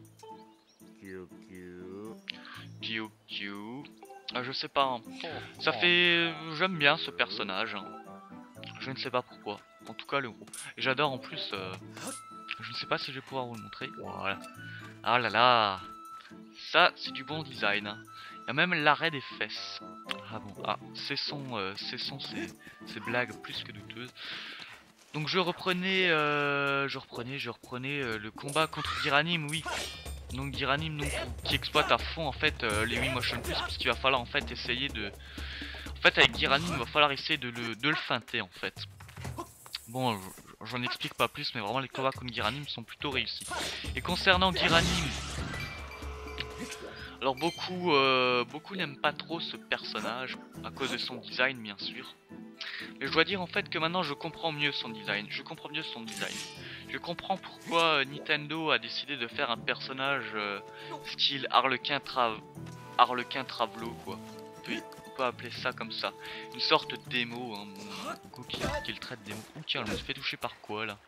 Kiu Kiu. Ah, je sais pas, hein. Ça fait... J'aime bien ce personnage, hein. Je ne sais pas pourquoi, en tout cas le gros. Et j'adore en plus... Euh... Je ne sais pas si je vais pouvoir vous le montrer, voilà. Ah là là, ça c'est du bon design. Hein. Il y a même l'arrêt des fesses. Ah bon, ah, cessons, euh, cessons ces, ces blagues plus que douteuses. Donc je reprenais, euh, je reprenais, je reprenais euh, le combat contre Gyranim, oui. Donc Gyranim donc, qui exploite à fond en fait euh, les Wii Motion Plus, puisqu'il va falloir en fait essayer de... En fait avec Gyranim il va falloir essayer de le, de le feinter en fait. Bon, j'en explique pas plus, mais vraiment les combats contre Gyranim sont plutôt réussis. Et concernant Gyranim, alors beaucoup, euh, beaucoup n'aiment pas trop ce personnage, à cause de son design bien sûr. Mais je dois dire en fait que maintenant je comprends mieux son design, je comprends mieux son design. Je comprends pourquoi Nintendo a décidé de faire un personnage euh, style Harlequin, Tra Harlequin Travelo quoi. Oui. On peut appeler ça comme ça, une sorte de démo, hein, mon coup qui, qui le traite démo. Ouh tiens, je me suis fait toucher par quoi là?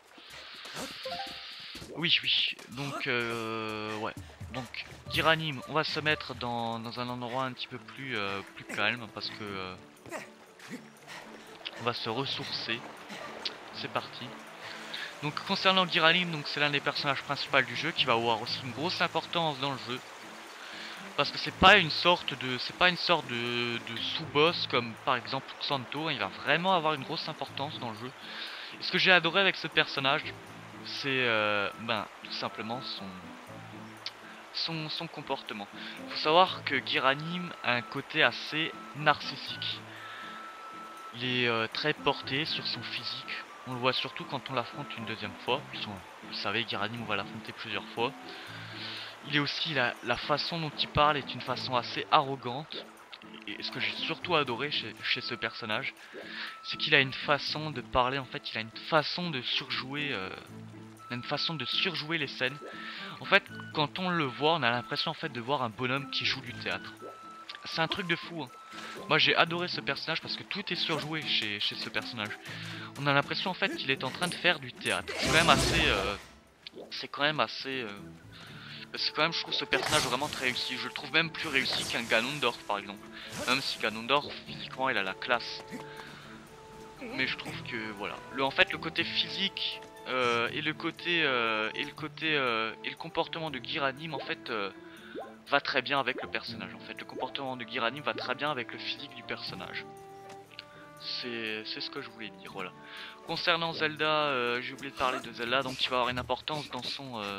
Oui, oui, donc euh, ouais, donc Gyranim, on va se mettre dans, dans un endroit un petit peu plus, euh, plus calme parce que euh, on va se ressourcer, c'est parti. Donc concernant Gyranim, donc c'est l'un des personnages principaux du jeu qui va avoir aussi une grosse importance dans le jeu. Parce que c'est pas une sorte de c'est pas une sorte de, de sous-boss comme par exemple Xanto, il va vraiment avoir une grosse importance dans le jeu. Et ce que j'ai adoré avec ce personnage, c'est euh, ben tout simplement son, son son comportement. Il faut savoir que Gyranim a un côté assez narcissique. Il est euh, très porté sur son physique. On le voit surtout quand on l'affronte une deuxième fois. Vous savez, Gyranim on va l'affronter plusieurs fois. Il est aussi, la, la façon dont il parle est une façon assez arrogante. Et ce que j'ai surtout adoré chez, chez ce personnage, c'est qu'il a une façon de parler, en fait, il a une façon de surjouer, euh, il a une façon de surjouer les scènes. En fait, quand on le voit, on a l'impression en fait de voir un bonhomme qui joue du théâtre. C'est un truc de fou. Hein. Moi, j'ai adoré ce personnage parce que tout est surjoué chez, chez ce personnage. On a l'impression en fait qu'il est en train de faire du théâtre. C'est quand même assez, euh, c'est quand même assez. Euh, C'est quand même, je trouve ce personnage vraiment très réussi. Je le trouve même plus réussi qu'un Ganondorf par exemple. Même si Ganondorf, physiquement, il a la classe. Mais je trouve que, voilà. Le, en fait, le côté physique euh, et le côté, euh, et le côté, euh, et le comportement de Gyranim, en fait, euh, va très bien avec le personnage. En fait, le comportement de Gyranim va très bien avec le physique du personnage. C'est ce que je voulais dire, voilà. Concernant Zelda, euh, j'ai oublié de parler de Zelda, donc il va avoir une importance dans son... Euh,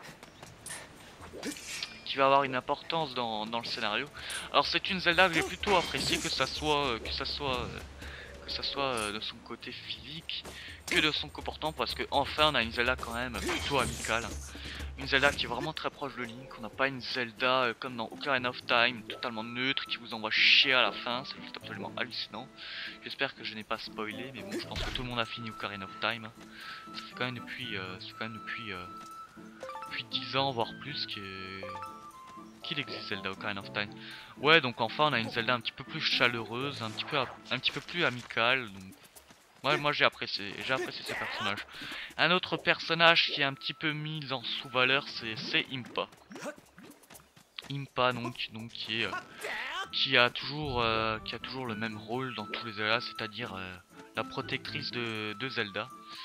qui va avoir une importance dans, dans le scénario. Alors c'est une Zelda que j'ai plutôt apprécié, que ça soit que ça soit que ça soit de son côté physique que de son comportement, parce que enfin on a une Zelda quand même plutôt amicale, une Zelda qui est vraiment très proche de Link. On n'a pas une Zelda comme dans Ocarina of Time totalement neutre qui vous envoie chier à la fin, c'est juste absolument hallucinant. J'espère que je n'ai pas spoilé, mais bon, je pense que tout le monde a fini Ocarina of Time. Ça fait quand même depuis euh, c'est quand même depuis euh, depuis dix ans voire plus qu'il qu'il existe Zelda Ocarina of Time. Ouais, donc enfin on a une Zelda un petit peu plus chaleureuse, un petit peu un petit peu plus amicale, donc Moi, moi j'ai apprécié, j'ai apprécié ce personnage. Un autre personnage qui est un petit peu mis en sous-valeur, c'est c'est Impa. Impa donc, donc qui est, euh, qui a toujours, euh, qui a toujours le même rôle dans tous les Zelda, c'est-à-dire euh, la protectrice de, de Zelda.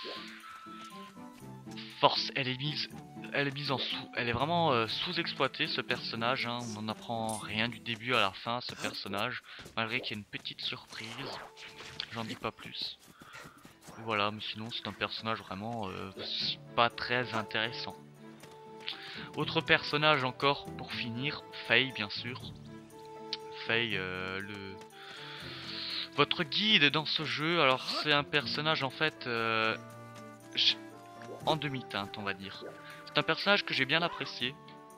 Force, elle est mise, elle est mise en sous, elle est vraiment euh, sous-exploitée ce personnage. Hein. On n'en apprend rien du début à la fin ce personnage, malgré qu'il y ait une petite surprise. J'en dis pas plus. Voilà, mais sinon c'est un personnage vraiment euh, pas très intéressant. Autre personnage encore pour finir, Faye bien sûr. Faye, euh, le votre guide dans ce jeu. Alors c'est un personnage en fait euh, en demi-teinte on va dire. C'est un personnage que j'ai bien apprécié.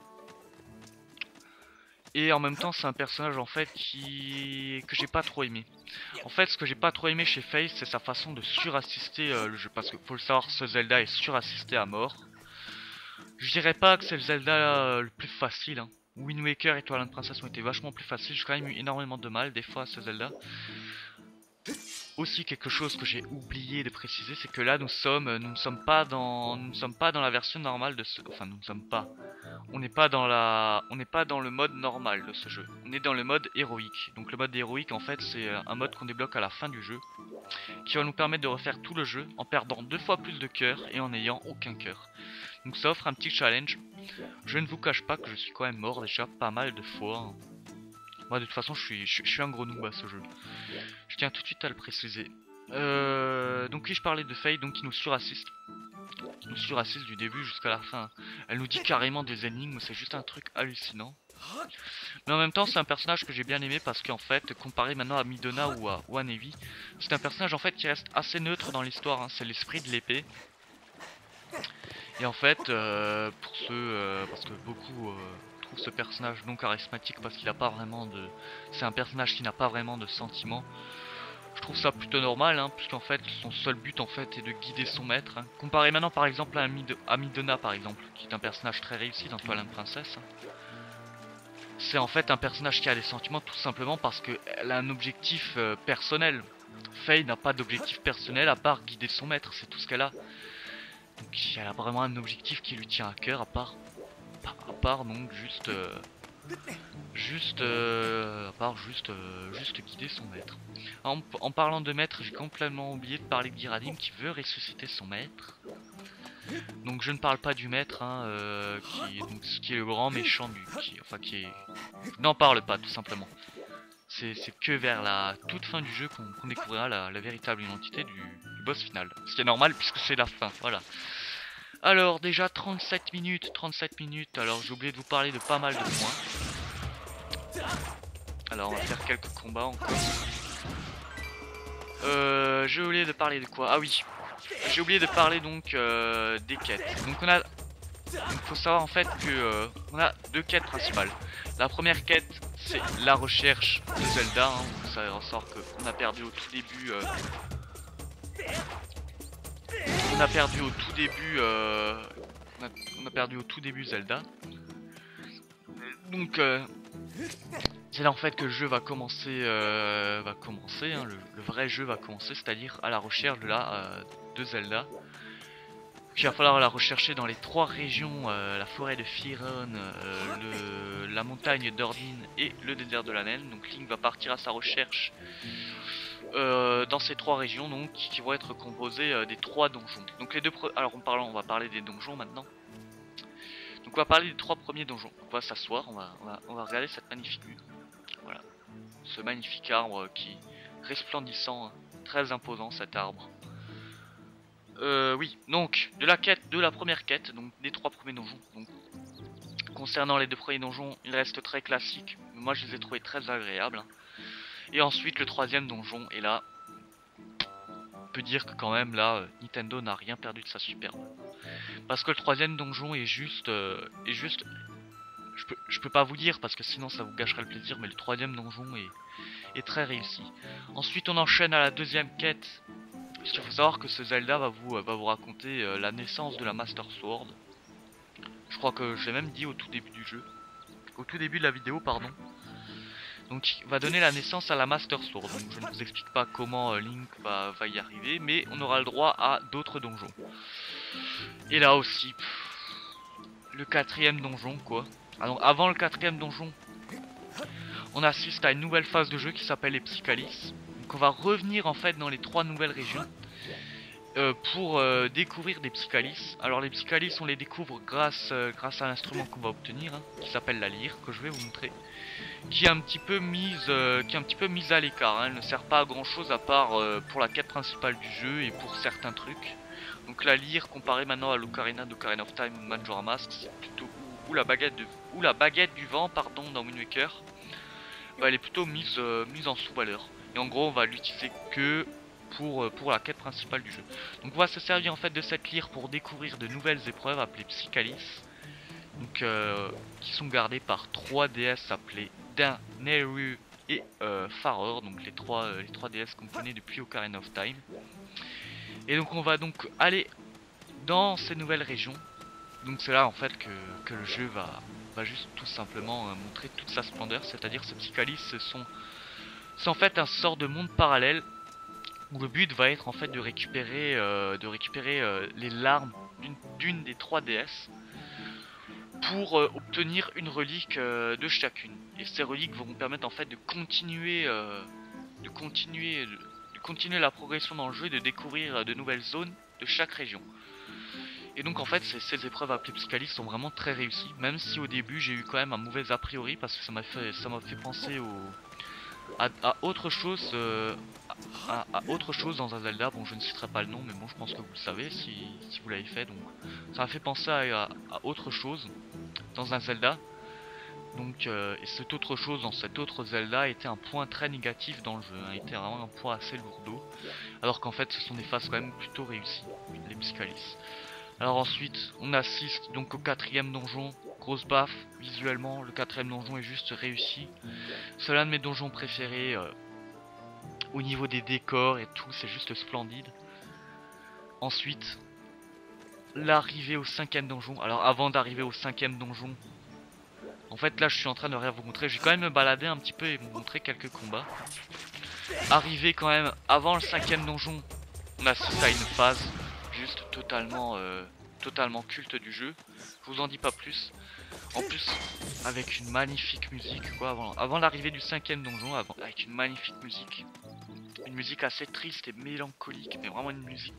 Et en même temps c'est un personnage en fait qui que j'ai pas trop aimé. En fait ce que j'ai pas trop aimé chez Faye c'est sa façon de surassister euh, le jeu. Parce que faut le savoir, ce Zelda est surassisté à mort. Je dirais pas que c'est le Zelda euh, le plus facile. Hein. Wind Waker et Twilight Princess ont été vachement plus faciles. J'ai quand même eu énormément de mal des fois à ce Zelda. Aussi quelque chose que j'ai oublié de préciser, c'est que là nous sommes, nous ne sommes pas dans, nous ne sommes pas dans la version normale de ce, enfin nous ne sommes pas, on n'est pas dans la, on n'est pas dans le mode normal de ce jeu. On est dans le mode héroïque. Donc le mode héroïque en fait c'est un mode qu'on débloque à la fin du jeu, qui va nous permettre de refaire tout le jeu en perdant deux fois plus de cœur et en n'ayant aucun cœur. Donc ça offre un petit challenge. Je ne vous cache pas que je suis quand même mort déjà pas mal de fois. Moi de toute façon je suis, je, je suis un gros noob à ce jeu. Je tiens tout de suite à le préciser. Euh, donc oui je parlais de Faye donc qui nous surassiste. Qui nous surassiste du début jusqu'à la fin. Elle nous dit carrément des énigmes, c'est juste un truc hallucinant. Mais en même temps c'est un personnage que j'ai bien aimé parce qu'en fait comparé maintenant à Midona ou à, ou à Nevi, c'est un personnage en fait qui reste assez neutre dans l'histoire. Hein. C'est l'esprit de l'épée. Et en fait euh, pour ceux, euh, parce que beaucoup... Euh, trouve ce personnage non charismatique parce qu'il a pas vraiment de, c'est un personnage qui n'a pas vraiment de sentiments. Je trouve ça plutôt normal, hein, puisqu'en fait son seul but en fait est de guider son maître. Hein. Comparé maintenant par exemple à, Amid à Midona par exemple, qui est un personnage très réussi dans Twilight Princess. Hein. C'est en fait un personnage qui a des sentiments tout simplement parce qu'elle a un objectif euh, personnel. Faye n'a pas d'objectif personnel à part guider son maître, c'est tout ce qu'elle a. Donc elle a vraiment un objectif qui lui tient à cœur à part à part donc juste euh, juste euh, à part juste euh, juste guider son maître. En, en parlant de maître, j'ai complètement oublié de parler de Giradim qui veut ressusciter son maître. Donc je ne parle pas du maître hein, euh, qui, donc, qui est le grand méchant du qui, enfin qui est n'en parle pas tout simplement. C'est que vers la toute fin du jeu qu'on qu'on découvrira la, la véritable identité du, du boss final. Ce qui est normal puisque c'est la fin, voilà. Alors déjà trente-sept minutes, trente-sept minutes, alors j'ai oublié de vous parler de pas mal de points. Alors on va faire quelques combats encore. Euh, j'ai oublié de parler de quoi? Ah oui, j'ai oublié de parler donc euh, des quêtes. Donc on a, il faut savoir en fait que euh, on a deux quêtes principales. La première quête c'est la recherche de Zelda, hein, où ça ressort qu'on a perdu au tout début... Euh, On a perdu au tout début, euh, on, a, on a perdu au tout début Zelda. Donc euh, c'est là en fait que le jeu va commencer, euh, va commencer, hein, le, le vrai jeu va commencer, c'est-à-dire à la recherche de la euh, de Zelda. Il va falloir la rechercher dans les trois régions, euh, la forêt de Firon, euh, le, la montagne d'Ordine et le désert de la Naine. Donc Link va partir à sa recherche. Euh, dans ces trois régions donc qui vont être composées euh, des trois donjons. Donc les deux pre alors on, parle, on va parler des donjons maintenant. Donc on va parler des trois premiers donjons. On va s'asseoir, on va, on, va, on va regarder cette magnifique vue. Voilà. Ce magnifique arbre qui resplendissant, hein, très imposant cet arbre. Euh, oui, donc de la quête, de la première quête, donc des trois premiers donjons. Donc, concernant les deux premiers donjons, ils restent très classiques. Mais moi je les ai trouvés très agréables. Hein. Et ensuite le troisième donjon, et là, on peut dire que quand même là, Nintendo n'a rien perdu de sa superbe. Parce que le troisième donjon est juste, euh, est juste, je peux, je peux pas vous dire parce que sinon ça vous gâcherait le plaisir, mais le troisième donjon est, est très réussi. Ensuite on enchaîne à la deuxième quête. Il faut savoir que ce Zelda va vous, va vous raconter euh, la naissance de la Master Sword. Je crois que je l'ai même dit au tout début du jeu, au tout début de la vidéo, pardon. Donc il va donner la naissance à la Master Sword. Donc je ne vous explique pas comment euh, Link va, va y arriver, mais on aura le droit à d'autres donjons. Et là aussi, pff, le quatrième donjon quoi. Alors avant le quatrième donjon, on assiste à une nouvelle phase de jeu qui s'appelle les Psychalis. Donc on va revenir en fait dans les trois nouvelles régions. Euh, pour euh, découvrir des Psychalis. Alors les Psychalis on les découvre grâce, euh, grâce à l'instrument qu'on va obtenir, hein, qui s'appelle la lyre, que je vais vous montrer. Qui est un petit peu mise, euh, qui est un petit peu mise à l'écart, hein. Elle ne sert pas à grand chose à part euh, pour la quête principale du jeu et pour certains trucs. Donc la lyre comparée maintenant à l'Ocarina d'Ocarina of Time ou Majora Mask, c'est plutôt ou la baguette de ou la baguette du vent pardon dans Wind Waker. Bah, elle est plutôt mise, euh, mise en sous-valeur. Et en gros on va l'utiliser que Pour, euh, pour la quête principale du jeu. Donc on va se servir en fait de cette lyre pour découvrir de nouvelles épreuves appelées Psychalis. Donc euh, qui sont gardées par trois déesses appelées Din, Nehru et euh, Faror. Donc les trois, euh, les trois déesses qu'on connaît depuis Ocarina of Time. Et donc on va donc aller dans ces nouvelles régions. Donc c'est là en fait que, que le jeu va, va juste tout simplement euh, montrer toute sa splendeur. C'est-à-dire ces Psychalis ce sont c'est en fait un sort de monde parallèle où le but va être en fait de récupérer, euh, de récupérer euh, les larmes d'une des trois déesses pour euh, obtenir une relique euh, de chacune. Et ces reliques vont vous permettre en fait de continuer, euh, de continuer, de, de continuer la progression dans le jeu et de découvrir euh, de nouvelles zones de chaque région. Et donc en fait ces, ces épreuves appelées Psychalis sont vraiment très réussies, même si au début j'ai eu quand même un mauvais a priori parce que ça m'a fait, ça m'a fait penser au À, à autre chose euh, à, à autre chose dans un Zelda. Bon je ne citerai pas le nom mais bon je pense que vous le savez si, si vous l'avez fait. Donc ça m'a fait penser à, à, à autre chose dans un Zelda. Donc euh, et cette autre chose dans cet autre Zelda était un point très négatif dans le jeu, hein, était vraiment un point assez lourdeau. Alors qu'en fait ce sont des phases quand même plutôt réussies, les Psychalis. Alors ensuite on assiste donc au quatrième donjon. Grosse baffe, visuellement le quatrième donjon est juste réussi. C'est l'un de mes donjons préférés. Euh, au niveau des décors et tout, c'est juste splendide. Ensuite, l'arrivée au cinquième donjon. Alors avant d'arriver au cinquième donjon, en fait là je suis en train de rien vous montrer. Je vais quand même me balader un petit peu et vous montrer quelques combats. Arrivé quand même avant le cinquième donjon, on assiste à une phase juste totalement, euh, totalement culte du jeu. Je vous en dis pas plus. En plus, avec une magnifique musique, quoi, avant, avant l'arrivée du cinquième donjon, avant, avec une magnifique musique. Une musique assez triste et mélancolique, mais vraiment une musique...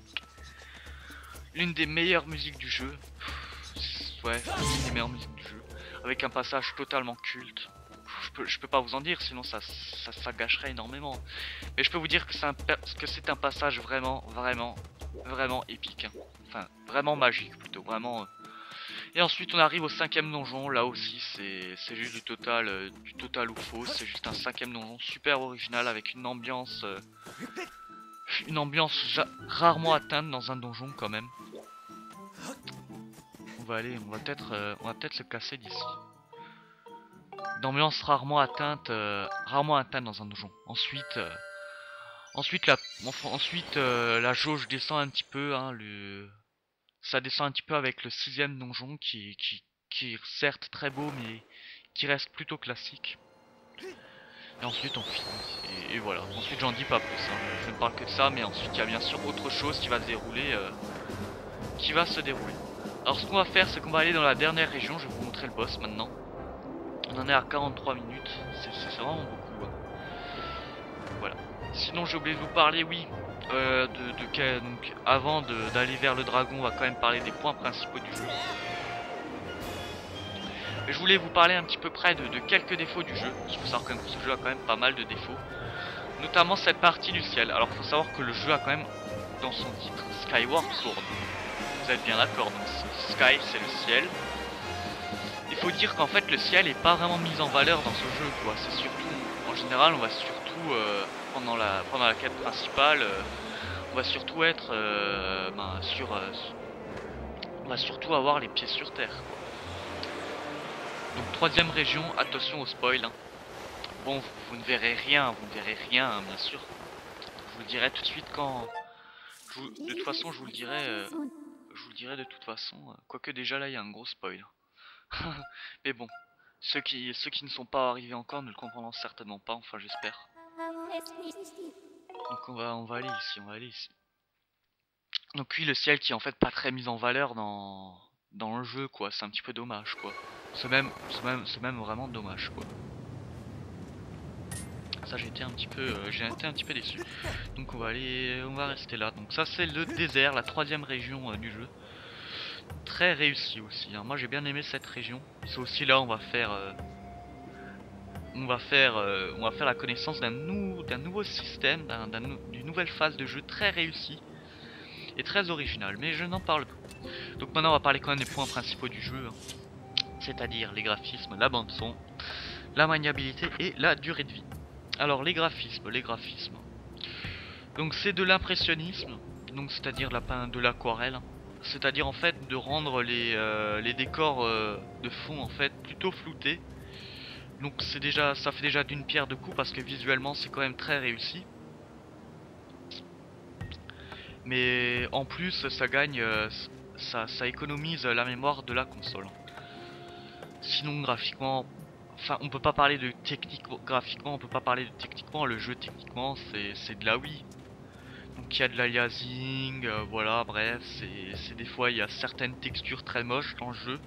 L'une des meilleures musiques du jeu. Ouais, l'une des meilleures musiques du jeu. Avec un passage totalement culte. Je peux, je peux pas vous en dire, sinon ça, ça, ça gâcherait énormément. Mais je peux vous dire que c'est un, que c'est un passage vraiment, vraiment, vraiment épique. Hein. Enfin, vraiment magique plutôt, vraiment... Euh, Et ensuite on arrive au cinquième donjon, là aussi c'est juste du total, euh, du total ou faux, c'est juste un cinquième donjon super original avec une ambiance, euh, une ambiance rarement atteinte dans un donjon quand même. On va aller, on va peut-être, euh, on va peut-être se casser d'ici. Une ambiance rarement atteinte, euh, rarement atteinte dans un donjon. Ensuite, euh, ensuite la, enfin, ensuite euh, la jauge descend un petit peu, hein, le ça descend un petit peu avec le sixième donjon qui, qui, qui est certes très beau mais qui reste plutôt classique. Et ensuite on finit. Et, et voilà. Ensuite j'en dis pas plus. Hein. Je ne parle que de ça, mais ensuite il y a bien sûr autre chose qui va se dérouler. Euh, qui va se dérouler. Alors ce qu'on va faire c'est qu'on va aller dans la dernière région. Je vais vous montrer le boss maintenant. On en est à quarante-trois minutes. C'est vraiment beaucoup. Hein. Voilà. Sinon j'ai oublié de vous parler, oui. Euh, de, de, donc avant d'aller vers le dragon, on va quand même parler des points principaux du jeu. Et je voulais vous parler un petit peu près de, de quelques défauts du jeu. Il faut savoir quand même que ce jeu a quand même pas mal de défauts, notamment cette partie du ciel. Alors il faut savoir que le jeu a quand même dans son titre Skyward Sword. Vous êtes bien d'accord, donc Sky c'est le ciel. Il faut dire qu'en fait le ciel est pas vraiment mis en valeur dans ce jeu, quoi. C'est surtout, en général, on va surtout euh, pendant la pendant la quête principale. Euh, On va surtout être euh, ben, sur, euh, on va surtout avoir les pieds sur terre. Donc troisième région, attention au spoil. Hein. Bon, vous, vous ne verrez rien, vous ne verrez rien, hein, bien sûr. Je vous le dirai tout de suite quand. Je vous, de toute façon, je vous le dirai. Euh, je vous le dirai de toute façon. Euh, quoique déjà là, il y a un gros spoil. Mais bon, Ceux qui, ceux qui ne sont pas arrivés encore ne le comprendront certainement pas, enfin j'espère. Donc on va, on va aller ici, on va aller ici. Donc oui, le ciel qui est en fait pas très mis en valeur dans, dans le jeu, quoi. C'est un petit peu dommage, quoi. C'est même, c'est même, c'est même vraiment dommage, quoi. Ça, j'ai été un petit peu, euh, j'ai été un petit peu déçu. Donc on va aller, on va rester là. Donc ça, c'est le désert, la troisième région euh, du jeu. Très réussi aussi. Hein. Moi, j'ai bien aimé cette région. C'est aussi là, on va faire, euh, on va faire, euh, on va faire la connaissance d'un nou, d'un nouveau système, d'un, d'un, d'une nouvelle phase de jeu très réussie et très originale. Mais je n'en parle pas. Donc maintenant, on va parler quand même des points principaux du jeu. Hein. C'est-à-dire les graphismes, la bande son, la maniabilité et la durée de vie. Alors les graphismes, les graphismes. Donc c'est de l'impressionnisme, donc c'est-à-dire la pein de l'aquarelle, c'est-à-dire en fait de rendre les, euh, les décors euh, de fond en fait plutôt floutés. Donc c'est déjà, ça fait déjà d'une pierre deux coups parce que visuellement c'est quand même très réussi. Mais en plus ça gagne, euh, ça, ça économise la mémoire de la console. Sinon graphiquement, enfin on peut pas parler de technique graphiquement, on peut pas parler de techniquement, le jeu techniquement c'est de la Wii. Donc il y a de l'aliasing, euh, voilà, bref, c'est des fois il y a certaines textures très moches dans le jeu.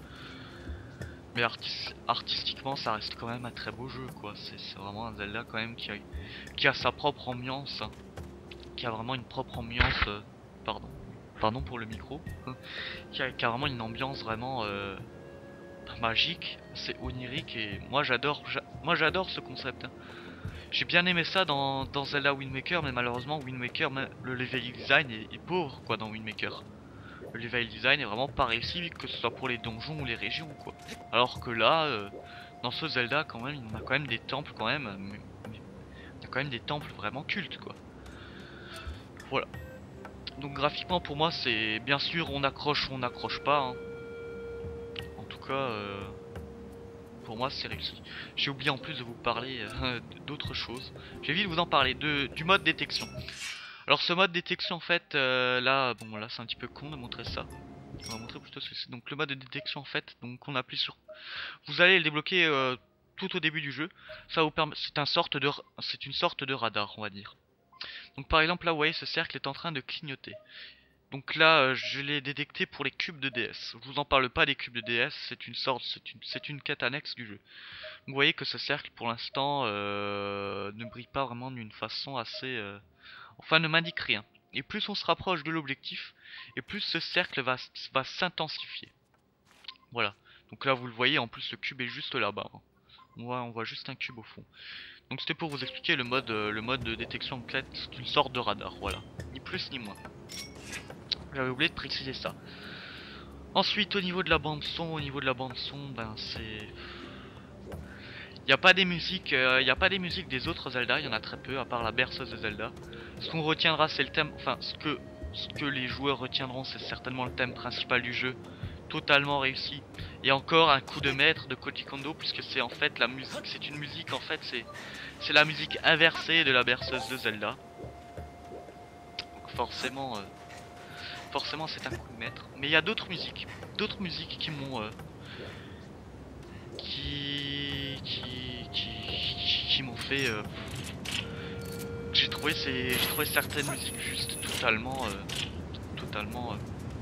Mais artis artistiquement ça reste quand même un très beau jeu quoi, c'est vraiment un Zelda quand même qui a, qui a sa propre ambiance, hein, qui a vraiment une propre ambiance, euh, pardon, pardon pour le micro, qui, a, qui a vraiment une ambiance vraiment euh, magique, c'est onirique et moi j'adore, moi j'adore ce concept. Hein. J'ai bien aimé ça dans, dans Zelda Wind Waker, mais malheureusement Wind Waker, le level design est, est pauvre quoi dans Wind Waker. Le level design est vraiment pas réussi, que ce soit pour les donjons ou les régions quoi. Alors que là, euh, dans ce Zelda quand même, il y a quand même des temples quand même, mais, mais, il y a quand même des temples vraiment cultes quoi. Voilà. Donc graphiquement pour moi c'est bien sûr on accroche ou on n'accroche pas. Hein. En tout cas. Euh... Pour moi c'est réussi. J'ai oublié en plus de vous parler euh, d'autres choses. J'ai vite de vous en parler, de, du mode détection. Alors ce mode détection en fait, euh, là, bon là c'est un petit peu con de montrer ça. On va montrer plutôt ce que c'est. Donc le mode de détection en fait, donc on appuie sur... Vous allez le débloquer euh, tout au début du jeu. Ça vous permet... C'est un sorte de... C'est une sorte de radar on va dire. Donc par exemple là vous voyez ce cercle est en train de clignoter. Donc là, euh, je l'ai détecté pour les cubes de D S. Je vous en parle pas des cubes de D S, c'est une sorte, c'est une, c'est une quête annexe du jeu. Donc vous voyez que ce cercle, pour l'instant, euh, ne brille pas vraiment d'une façon assez, euh, enfin, ne m'indique rien. Et plus on se rapproche de l'objectif, et plus ce cercle va, va s'intensifier. Voilà. Donc là, vous le voyez, en plus le cube est juste là-bas. Hein. On voit, on voit juste un cube au fond. Donc c'était pour vous expliquer le mode, euh, le mode de détection de quête, c'est une sorte de radar. Voilà. Ni plus ni moins. J'avais oublié de préciser ça. Ensuite, au niveau de la bande son, au niveau de la bande son, ben c'est... Il n'y a pas des musiques, il euh, n'y a pas des musiques des autres Zelda, il y en a très peu, à part la berceuse de Zelda. Ce qu'on retiendra, c'est le thème, enfin, ce que, ce que les joueurs retiendront, c'est certainement le thème principal du jeu, totalement réussi. Et encore un coup de maître de Koji Kondo, puisque c'est en fait la musique, c'est une musique, en fait, c'est c'est la musique inversée de la berceuse de Zelda. Donc forcément... Euh, Forcément c'est un coup de maître. Mais il y a d'autres musiques. D'autres musiques qui m'ont... Euh, qui... Qui... Qui... Qui m'ont fait... Euh, j'ai trouvé ces... J'ai trouvé certaines musiques juste totalement... Euh, totalement... Euh,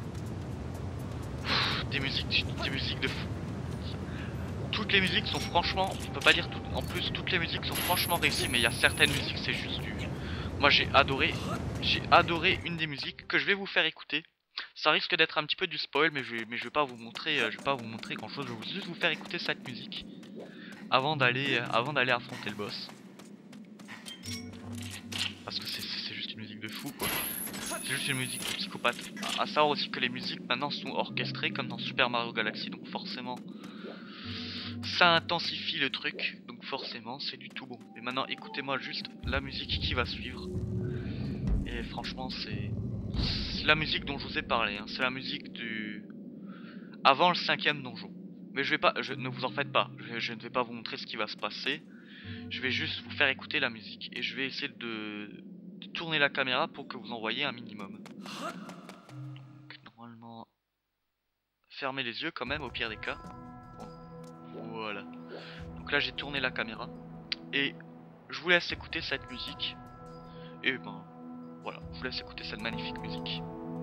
des musiques... Des musiques de fou. Toutes les musiques sont franchement... On peut pas dire tout... En plus toutes les musiques sont franchement réussies. Mais il y a certaines musiques c'est juste du... Moi j'ai adoré... J'ai adoré une des musiques que je vais vous faire écouter. Ça risque d'être un petit peu du spoil, mais je vais, mais je vais pas vous montrer, euh, je vais pas vous montrer grand chose. Je vais juste vous faire écouter cette musique avant d'aller, euh, avant d'aller affronter le boss. Parce que c'est juste une musique de fou, quoi. C'est juste une musique de psychopathe. À, à savoir aussi que les musiques maintenant sont orchestrées comme dans Super Mario Galaxy, donc forcément, ça intensifie le truc. Donc forcément, c'est du tout bon. Et maintenant, écoutez-moi juste la musique qui va suivre. Et franchement, c'est C'est la musique dont je vous ai parlé, hein. C'est la musique du... avant le cinquième donjon. Mais je vais pas, je, ne vous en faites pas, je, je ne vais pas vous montrer ce qui va se passer. Je vais juste vous faire écouter la musique. Et je vais essayer de, de tourner la caméra pour que vous en voyez un minimum. Donc, normalement... Fermez les yeux quand même au pire des cas. Bon. Voilà. Donc là j'ai tourné la caméra et je vous laisse écouter cette musique. Et ben voilà, je vous laisse écouter cette magnifique musique.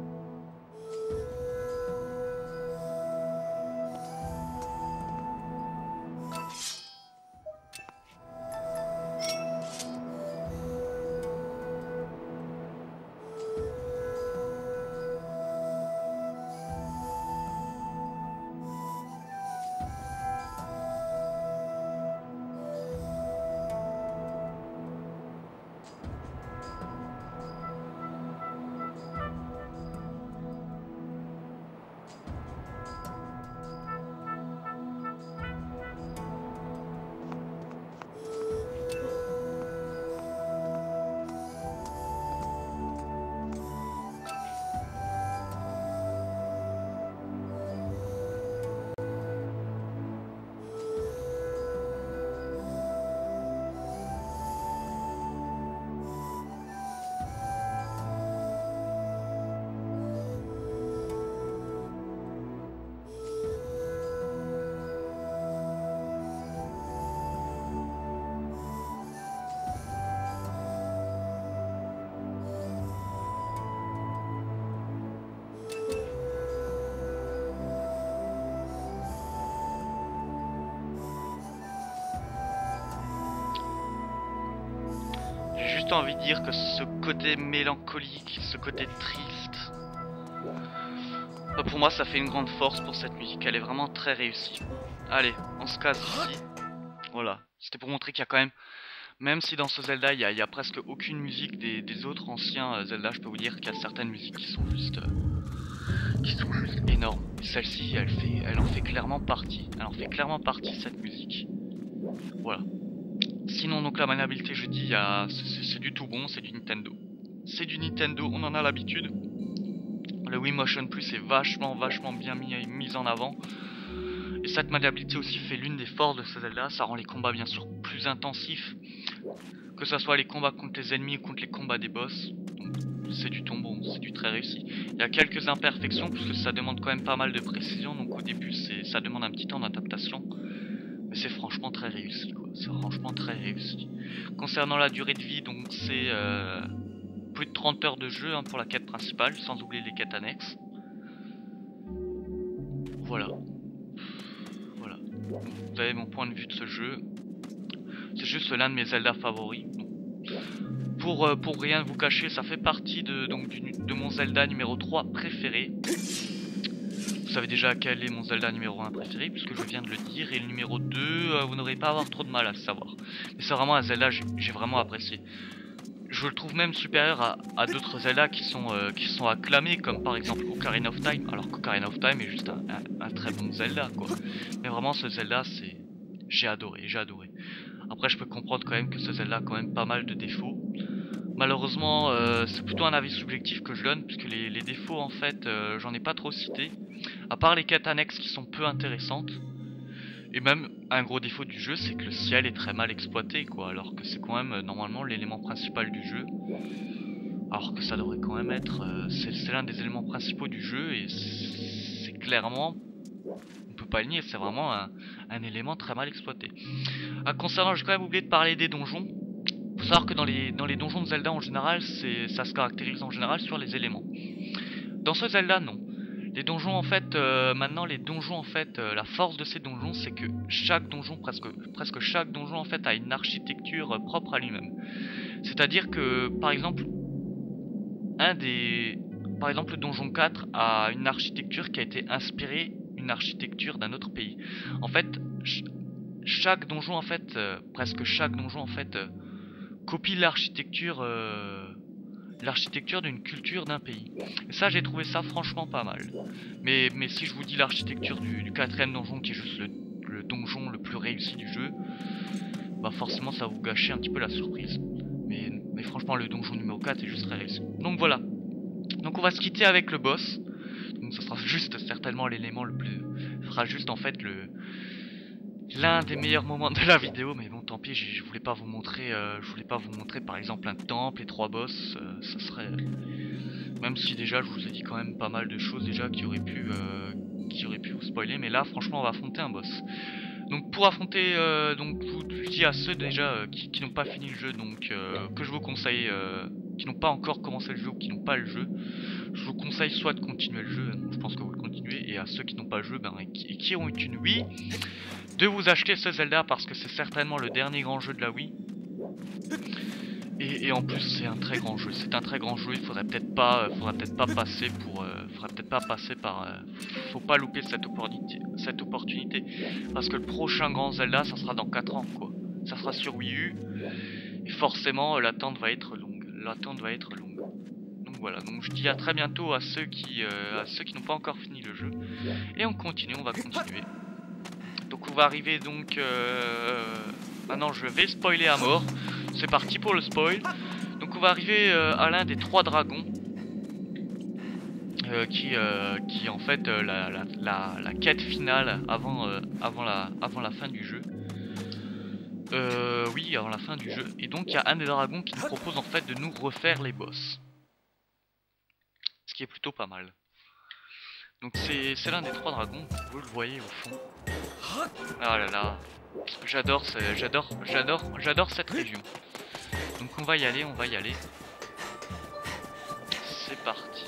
J'ai juste envie de dire que ce côté mélancolique, ce côté triste, bah pour moi ça fait une grande force pour cette musique, elle est vraiment très réussie. Allez, on se casse ici. Voilà, c'était pour montrer qu'il y a quand même, même si dans ce Zelda il y a, il y a presque aucune musique des, des autres anciens Zelda, je peux vous dire qu'il y a certaines musiques qui sont juste, euh, qui sont juste énormes. Et celle-ci, elle fait, elle en fait clairement partie, elle en fait clairement partie cette musique. Voilà. Sinon donc la maniabilité, je dis, c'est du tout bon, c'est du Nintendo. C'est du Nintendo, on en a l'habitude. Le Wii Motion Plus est vachement vachement bien mis, mis en avant. Et cette maniabilité aussi fait l'une des forces de ce Zelda, ça rend les combats bien sûr plus intensifs. Que ce soit les combats contre les ennemis ou contre les combats des boss. C'est du ton bon, c'est du très réussi. Il y a quelques imperfections puisque ça demande quand même pas mal de précision, donc au début ça demande un petit temps d'adaptation. Mais c'est franchement très réussi, quoi. C'est franchement très réussi. Concernant la durée de vie, donc c'est euh, plus de trente heures de jeu hein, pour la quête principale, sans oublier les quêtes annexes. Voilà. Voilà. Vous avez mon point de vue de ce jeu. C'est juste l'un de mes Zelda favoris. Pour, euh, pour rien vous cacher, ça fait partie de, donc, du, de mon Zelda numéro trois préféré. Vous savez déjà quel est mon Zelda numéro un préféré puisque je viens de le dire, et le numéro deux euh, vous n'aurez pas à avoir trop de mal à le savoir. Mais c'est vraiment un Zelda que j'ai vraiment apprécié. Je le trouve même supérieur à, à d'autres Zelda qui sont, euh, qui sont acclamés, comme par exemple Ocarina of Time. Alors qu'Ocarina of Time est juste un, un, un très bon Zelda quoi. Mais vraiment ce Zelda c'est... j'ai adoré, j'ai adoré. Après je peux comprendre quand même que ce Zelda a quand même pas mal de défauts. Malheureusement euh, c'est plutôt un avis subjectif que je donne puisque les, les défauts en fait euh, j'en ai pas trop cité. À part les quêtes annexes qui sont peu intéressantes. Et même un gros défaut du jeu c'est que le ciel est très mal exploité quoi. Alors que c'est quand même euh, normalement l'élément principal du jeu. Alors que ça devrait quand même être euh, c'est l'un des éléments principaux du jeu. Et c'est clairement, on peut pas le nier, c'est vraiment un, un élément très mal exploité. Ah, concernant, j'ai quand même oublié de parler des donjons. Faut savoir que dans les, dans les donjons de Zelda en général, ça se caractérise en général sur les éléments. Dans ce Zelda non. Les donjons en fait, euh, maintenant les donjons en fait, euh, la force de ces donjons c'est que chaque donjon, presque, presque chaque donjon en fait a une architecture euh, propre à lui-même. C'est-à-dire que par exemple, un des, par exemple le donjon quatre a une architecture qui a été inspirée d'une architecture d'un autre pays. En fait, ch chaque donjon en fait, euh, presque chaque donjon en fait, euh, copie l'architecture euh, l'architecture d'une culture d'un pays. Et ça j'ai trouvé ça franchement pas mal. Mais, mais si je vous dis l'architecture du, du quatrième donjon qui est juste le, le donjon le plus réussi du jeu, bah forcément ça va vous gâcher un petit peu la surprise. Mais, mais franchement le donjon numéro quatre est juste très réussi. Donc voilà. Donc on va se quitter avec le boss. Donc ça sera juste certainement l'élément le plus... Ça sera juste en fait le... l'un des meilleurs moments de la vidéo, mais bon tant pis, je voulais pas vous montrer euh, je voulais pas vous montrer par exemple un temple et trois boss, euh, ça serait euh, même si déjà je vous ai dit quand même pas mal de choses déjà qui auraient pu euh, qui auraient pu vous spoiler, mais là franchement on va affronter un boss. Donc pour affronter, euh, donc je vous dis à ceux déjà euh, qui, qui n'ont pas fini le jeu, donc euh, que je vous conseille, euh, qui n'ont pas encore commencé le jeu ou qui n'ont pas le jeu, je vous conseille soit de continuer le jeu, je pense que vous le continuez, et à ceux qui n'ont pas le jeu, ben, et, qui, et qui ont une Wii, de vous acheter ce Zelda parce que c'est certainement le dernier grand jeu de la Wii. Et, et en plus c'est un très grand jeu, c'est un très grand jeu, il faudrait peut-être pas, euh, faudrait peut-être pas passer pour, euh, faudrait peut-être pas passer par, euh, faut pas louper cette opportunité, cette opportunité, parce que le prochain grand Zelda, ça sera dans quatre ans quoi, ça sera sur Wii U, et forcément euh, l'attente va être longue, l'attente va être longue. Donc voilà, donc je dis à très bientôt à ceux qui, euh, à ceux qui n'ont pas encore fini le jeu, et on continue, on va continuer. Donc on va arriver donc, euh, maintenant je vais spoiler à mort. C'est parti pour le spoil. Donc on va arriver euh, à l'un des trois dragons euh, qui, euh, qui en fait euh, la, la, la, la quête finale avant, euh, avant, la, avant la fin du jeu. Euh, oui, avant la fin du jeu. Et donc il y a un des dragons qui nous propose en fait de nous refaire les boss. Ce qui est plutôt pas mal. Donc c'est l'un des trois dragons, vous le voyez au fond. Ah là là, j'adore, j'adore, j'adore, j'adore cette région. Donc on va y aller, on va y aller. C'est parti.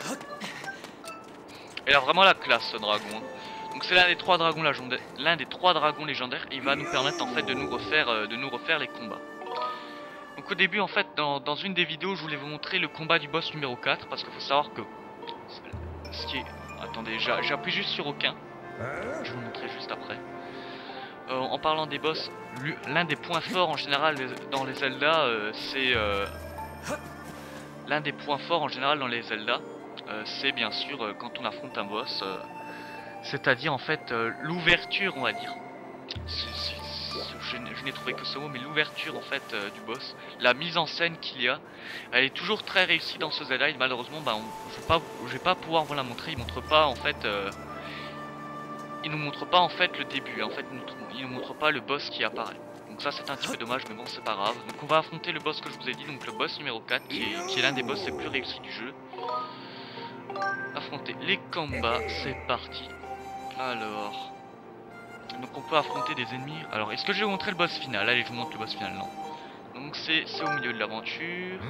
Il a vraiment la classe ce dragon. Hein. Donc c'est l'un des trois dragons légendaires, l'un des trois dragons légendaires. Et il va nous permettre en fait de nous refaire, euh, de nous refaire les combats. Donc au début en fait, dans, dans une des vidéos, je voulais vous montrer le combat du boss numéro quatre parce qu'il faut savoir que ce qui est, attendez, j'appuie juste sur aucun. Je vais vous montrer juste après. Euh, en parlant des boss, l'un des points forts en général dans les Zelda, euh, c'est euh, l'un des points forts en général dans les Zelda, euh, c'est bien sûr euh, quand on affronte un boss, euh, c'est-à-dire en fait euh, l'ouverture, on va dire. C est, c est, je je n'ai trouvé que ce mot, mais l'ouverture en fait euh, du boss, la mise en scène qu'il y a, elle est toujours très réussie dans ce Zelda. Et malheureusement, bah, on, je vais pas, je vais pas pouvoir vous la montrer. Il montre pas en fait. Euh, Il nous montre pas en fait le début, en fait il nous montre pas le boss qui apparaît. Donc ça c'est un petit peu dommage, mais bon c'est pas grave. Donc on va affronter le boss que je vous ai dit, donc le boss numéro quatre qui est, qui est l'un des boss les plus réussis du jeu. Affronter les combats, c'est parti. Alors, donc on peut affronter des ennemis. Alors est-ce que je vais vous montrer le boss final? Allez, je vous montre le boss final, non. Donc c'est au milieu de l'aventure.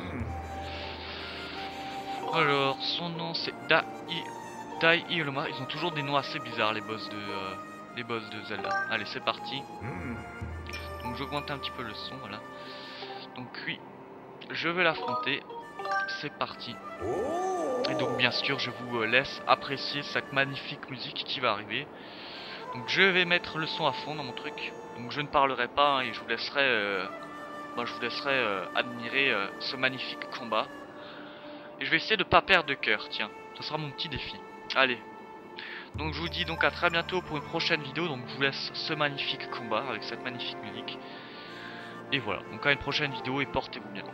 Alors son nom c'est Dai Dai Ioloma. Ils ont toujours des noms assez bizarres les boss de euh, les boss de Zelda. Allez c'est parti. Donc j'augmente un petit peu le son, voilà. Donc oui, je vais l'affronter. C'est parti. Et donc bien sûr je vous laisse apprécier cette magnifique musique qui va arriver. Donc je vais mettre le son à fond dans mon truc. Donc je ne parlerai pas hein, et je vous laisserai euh, bah, je vous laisserai euh, admirer euh, ce magnifique combat. Et je vais essayer de pas perdre de cœur, tiens. Ce sera mon petit défi. Allez, donc je vous dis donc à très bientôt pour une prochaine vidéo. Donc je vous laisse ce magnifique combat avec cette magnifique musique. Et voilà, donc à une prochaine vidéo et portez-vous bien.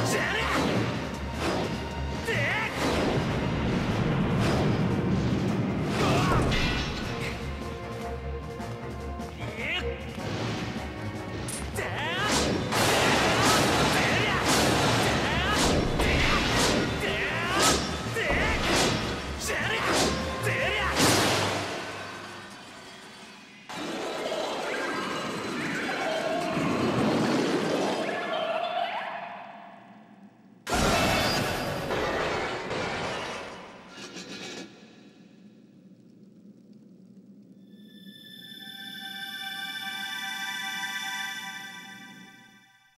Jenny!